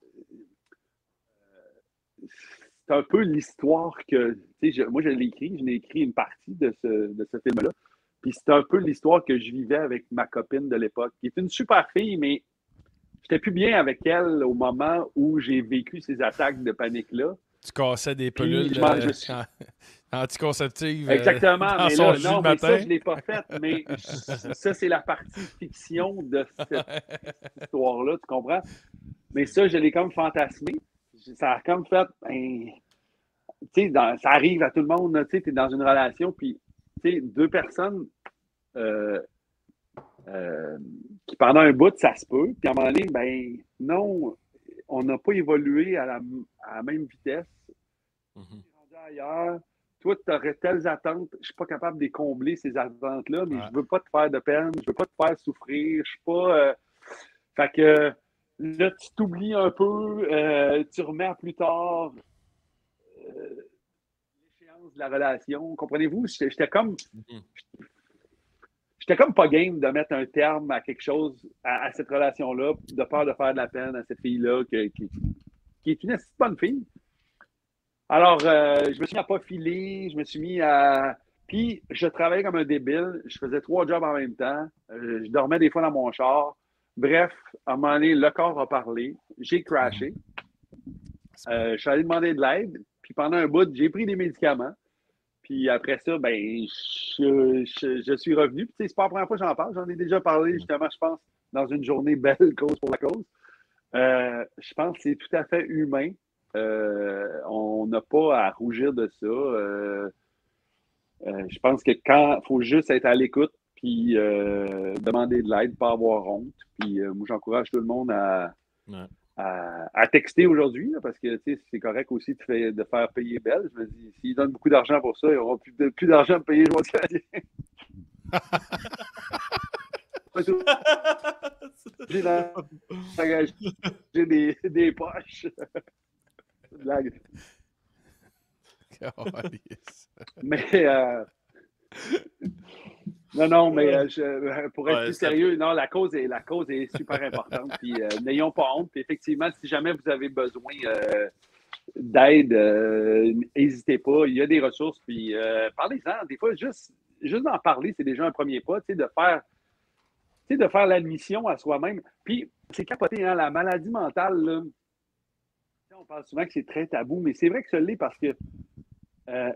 C'est un peu l'histoire que. Tu sais, je- moi, je l'ai écrit. Je l'ai écrit une partie de ce, de ce film-là. Puis, c'est un peu l'histoire que je vivais avec ma copine de l'époque, qui est une super fille, mais j'étais plus bien avec elle au moment où j'ai vécu ces attaques de panique-là. Tu cassais des Puis pilules je, m'en- euh, je suis. anticonceptives euh, Exactement, dans mais son là, jus le non, mais ça, matin. je ne l'ai pas fait. Mais je- ça, c'est la partie fiction de cette histoire-là, tu comprends? Mais ça, je l'ai comme fantasmé. Ça a comme fait. Ben, tu sais, dans- ça arrive à tout le monde, tu sais, tu es dans une relation, puis tu sais, deux personnes euh, euh, qui pendant un bout, ça se peut. Puis à un moment donné, ben non, on n'a pas évolué à la, à la même vitesse. Mhm. Ailleurs, toi, tu aurais telles attentes, je ne suis pas capable de les combler, ces attentes-là, mais Ouais. je ne veux pas te faire de peine, je ne veux pas te faire souffrir, je suis pas. Euh... Fait que là, tu t'oublies un peu, euh, tu remets à plus tard euh, l'échéance de la relation. Comprenez-vous? J'étais j'étais comme. Mhm. J'étais comme pas game de mettre un terme à quelque chose, à, à cette relation-là, de peur de faire de la peine à cette fille-là, que- qui, qui est une assez bonne fille. Alors, euh, je me suis mis à pas filer, je me suis mis à. Puis, je travaillais comme un débile, je faisais trois jobs en même temps, euh, je dormais des fois dans mon char. Bref, à un moment donné, le corps a parlé, j'ai crashé. Euh, je suis allé demander de l'aide, puis pendant un bout, j'ai pris des médicaments. Puis après ça, ben, je, je, je suis revenu. Puis, tu sais, c'est pas la première fois que j'en parle. J'en ai déjà parlé, justement, je pense, dans une journée belle, cause pour la cause. Euh, je pense que c'est tout à fait humain. Euh, on n'a pas à rougir de ça. Euh, euh, je pense que quand il faut juste être à l'écoute, puis euh, demander de l'aide, pas avoir honte. Puis euh, moi, j'encourage tout le monde à, Ouais. à, à texter aujourd'hui, là, parce que c'est correct aussi de, fait, de faire payer Bell. Je me dis, s'ils donnent beaucoup d'argent pour ça, ils n'auront plus, de- plus d'argent à payer les joueurs canadiens. J'ai dans- j'ai des, des poches. Blague. Mais euh, non, non, mais euh, je, pour être Ouais, plus c'est- sérieux, non, la cause est, la cause est super importante. Puis euh, n'ayons pas honte. Puis effectivement, si jamais vous avez besoin euh, d'aide, euh, n'hésitez pas. Il y a des ressources. Puis euh, parlez-en. Des fois, juste, juste d'en parler, c'est déjà un premier pas. Tu sais, de faire, tu sais, de faire l'admission à soi-même. Puis c'est capoté, hein, la maladie mentale, là. On parle souvent que c'est très tabou, mais c'est vrai que ça l'est parce que euh,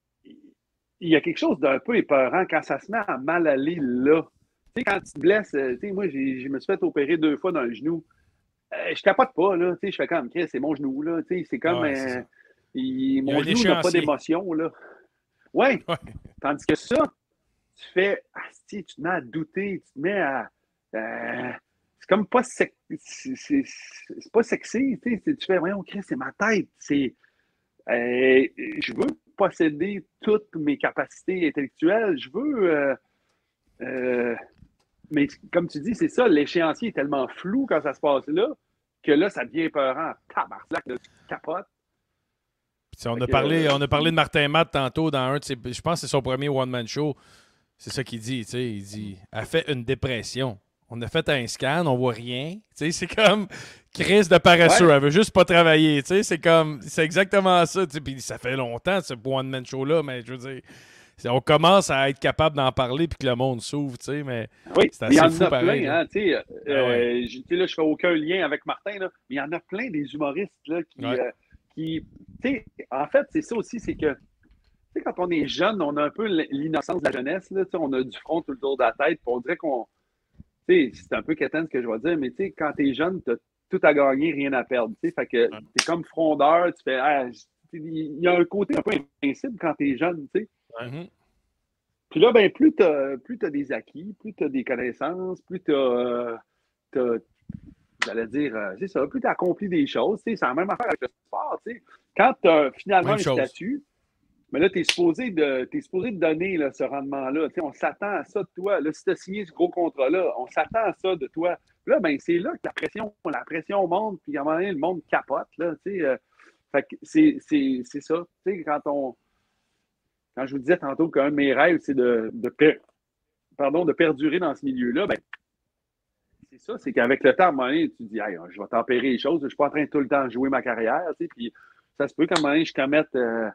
il y a quelque chose d'un peu épeurant quand ça se met à mal aller là. Tu sais, quand tu te blesses, euh, tu sais, moi, j'ai- je me suis fait opérer deux fois dans le genou. Euh, je capote pas, là. Tu sais, je fais comme, Chris, c'est mon genou, là. Tu sais, c'est comme, Ouais, c'est euh, ça. il- Il y a mon un genou n'a pas échéancier. d'émotion, là. Ouais. Ouais. Tandis que ça, tu fais, asti, tu te mets à douter, tu te mets à. euh, c'est comme pas sec- c'est c'est- c'est pas sexy, tu sais. Tu fais, voyons, Chris, c'est ma tête. C'est. Euh, je veux posséder toutes mes capacités intellectuelles. Je veux. euh, euh, mais comme tu dis, c'est ça, l'échéancier est tellement flou quand ça se passe là, que là, ça devient épeurant. Tabarnak, là, tu capotes. Puis, on, Fait a que, parlé, euh, on a parlé de Martin Matt tantôt dans un de ses. Je pense que c'est son premier one-man show. C'est ça qu'il dit, tu sais. Il dit elle fait une dépression. On a fait un scan, on voit rien. Tu sais, c'est comme crise de paresseux. Ouais. Elle veut juste pas travailler. Tu sais, c'est comme. C'est exactement ça. Tu sais. Puis ça fait longtemps, ce one-man show-là, mais je veux dire. c'est- On commence à être capable d'en parler puis que le monde s'ouvre, tu sais, mais Oui, c'est il y assez en fou a pareil. plein, là. hein, tu sais. Ah ouais. euh, je- tu sais, là, je fais aucun lien avec Martin, là, mais il y en a plein des humoristes là, qui, Ouais. euh, qui tu sais, en fait, c'est ça aussi, c'est que, tu sais, quand on est jeune, on a un peu l'innocence de la jeunesse, là, tu sais, on a du front tout le tour de la tête, puis on dirait qu'on, tu sais, c'est un peu quétaine ce que je vais dire, mais tu sais, quand t'es jeune, t'as tout à gagner, rien à perdre, tu sais, fait que Ouais. t'es comme frondeur, tu fais, ah, je- il y a un côté un peu invincible quand t'es jeune, tu sais. Mhm. Puis là, ben, plus tu as, plus t'as des acquis, plus tu as des connaissances, plus tu as, j'allais dire, euh, c'est ça, plus tu as accompli des choses. C'est la même affaire avec le sport. T'sais. Quand tu as finalement Même un chose. statut, mais là, tu es supposé de, t'es supposé de donner là, ce rendement-là. T'sais, on s'attend à ça de toi. Là, si tu as signé ce gros contrat-là, on s'attend à ça de toi. Puis là, ben, c'est là que la pression, la pression monte, puis à un moment donné, le monde capote. Là, euh, fait que c'est, c'est, c'est ça. T'sais, quand on. Quand je vous disais tantôt qu'un de mes rêves, c'est de, de, per- pardon, de perdurer dans ce milieu-là, ben, c'est ça, c'est qu'avec le temps, à un moment donné, tu te dis, hey, je vais tempérer les choses, je ne suis pas en train de tout le temps jouer ma carrière, tu sais, puis ça se peut qu'à un moment donné, je commette, euh,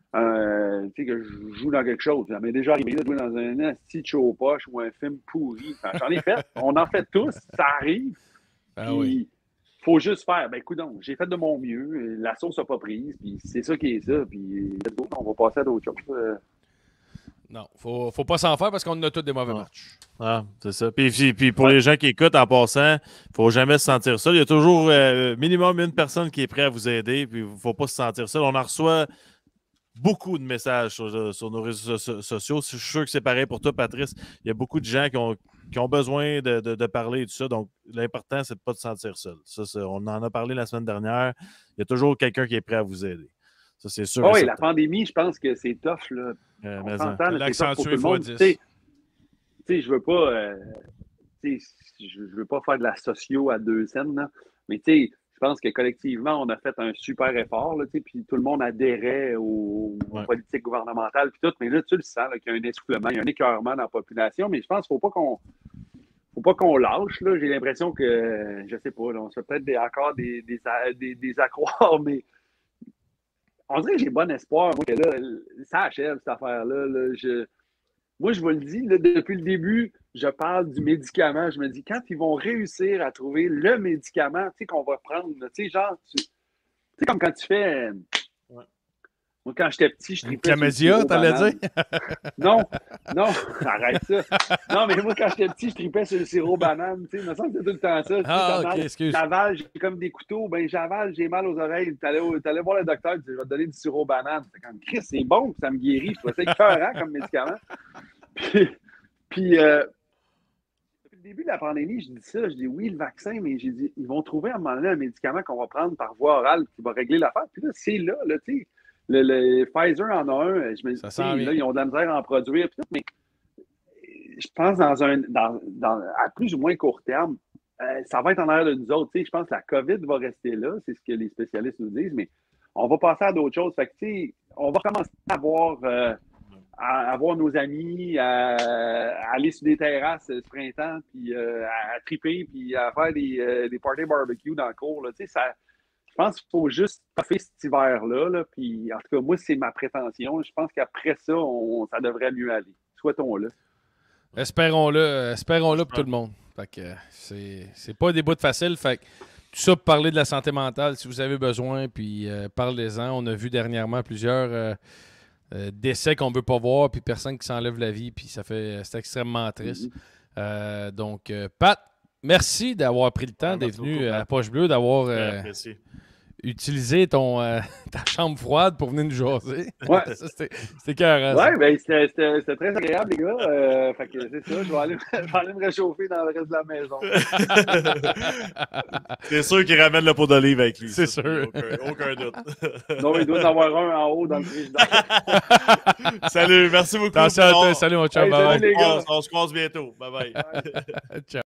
un- tu sais, que je joue dans quelque chose. Ça m'est déjà arrivé de jouer dans un petit show poche ou un film pourri. Enfin, j'en ai fait, on en fait tous, ça arrive, Ah puis oui. faut juste faire, ben écoute donc, j'ai fait de mon mieux, la sauce n'a pas prise, puis c'est ça qui est ça, puis let's go, on va passer à d'autres choses. Euh, Non, faut, faut pas s'en faire parce qu'on en a tous des mauvais Non. matchs. Ah, c'est ça. Puis, puis, puis pour Ouais. les gens qui écoutent en passant, il faut jamais se sentir seul. Il y a toujours euh, minimum une personne qui est prête à vous aider, puis il ne faut pas se sentir seul. On en reçoit beaucoup de messages sur, sur nos réseaux so- sociaux. Je suis sûr que c'est pareil pour toi, Patrice. Il y a beaucoup de gens qui ont, qui ont besoin de, de- de parler et tout ça. Donc, l'important, c'est de ne pas se sentir seul. Ça, c'est- on en a parlé la semaine dernière. Il y a toujours quelqu'un qui est prêt à vous aider. Ça, c'est sûr. Ah et oui, la certain. pandémie, je pense que c'est tough, là. Euh, On mais en- s'entend, Ça là, l'a c'est tough pour tout accentué le fois monde. dix. Tu sais, tu sais, je veux pas, euh, tu sais, je, je veux pas faire de la socio à deux scènes, là, mais tu sais, je pense que collectivement, on a fait un super effort, là, tu sais, puis tout le monde adhérait aux, aux Ouais. politiques gouvernementales, puis tout, mais là, tu le sens, là, qu'il y a un essoufflement, il y a un écœurement dans la population, mais je pense qu'il faut pas qu'on faut pas qu'on lâche, là. J'ai l'impression que, je sais pas, là, on se fait peut-être des, encore des, des, des, des accroires, mais on dirait que j'ai bon espoir, moi, que là, ça achève, cette affaire-là, là, je... Moi, je vous le dis, là, depuis le début, je parle du médicament. Je me dis, quand ils vont réussir à trouver le médicament, tu sais, qu'on va prendre, là, tu sais, genre, tu tu sais, comme quand tu fais, Ouais. Moi, quand j'étais petit, je Une tripais sur le Camédia, sirop t'allais banane. dire? Non, non, arrête ça. Non, mais moi, quand j'étais petit, je tripais sur le sirop banane. Tu sais, il me semble que c'est tout le temps ça. Tu sais, Ah, t'as ok, mal, excuse. t'avales, j'ai comme des couteaux. Ben, j'avale, j'ai mal aux oreilles. T'allais, au- t'allais voir le docteur, tu dis, je vais te donner du sirop banane. C'est comme, Chris, c'est bon, ça me guérit. Je trouvais ça écœurant comme médicament. Puis, puis euh, depuis le début de la pandémie, je dis ça, je dis oui, le vaccin, mais j'ai dit, ils vont trouver à un moment donné un médicament qu'on va prendre par voie orale qui va régler l'affaire. Puis là, c'est là, là, tu sais. Le, le Pfizer en a un. Je me dis, Ça sent bien. là, ils ont de la misère à en produire. Puis tout, mais je pense dans un dans, dans, à plus ou moins court terme, euh, ça va être en arrière de nous autres. Tu sais, je pense que la COVID va rester là, c'est ce que les spécialistes nous disent, mais on va passer à d'autres choses. Fait que, tu sais, on va commencer à voir, euh, à, à voir nos amis, à, à aller sur des terrasses ce printemps, puis euh, à, à triper, puis à faire des, euh, des parties barbecue dans le cours. Là. Tu sais, ça, je pense qu'il faut juste passer cet hiver-là. Là, puis, en tout cas, moi, c'est ma prétention. Je pense qu'après ça, on, ça devrait mieux aller. Souhaitons-le. Espérons-le, espérons-le pour tout le monde. Fait que euh, c'est, c'est pas des bouts de facile. Fait que tout ça pour parler de la santé mentale, si vous avez besoin, puis euh, parlez-en. On a vu dernièrement plusieurs euh, euh, décès qu'on veut pas voir, puis personne qui s'enlève la vie, puis ça fait c'est extrêmement triste. Mm-hmm. Euh, donc, euh, Pat, merci d'avoir pris le temps, Ouais, d'être merci venu beaucoup, à Pat. Poche Bleue, d'avoir Très euh, apprécié. utilisé ton, euh, ta chambre froide pour venir nous jaser. Ouais. Ça, c'était, c'était carré, ça. Ouais, ben c'était, c'était, c'était très agréable, les gars. Euh, fait que c'est ça, je vais, aller, je vais aller me réchauffer dans le reste de la maison. C'est sûr qu'il ramène le pot d'olive avec lui. C'est ça, sûr. Aucun, aucun doute. Non, il doit y en avoir un en haut dans le frigidaire. Salut, merci beaucoup. Attention à toi. On- Salut, mon chum. Hey, Bye salut, bye. les gars. on, on se croise bientôt. Bye bye. Ciao.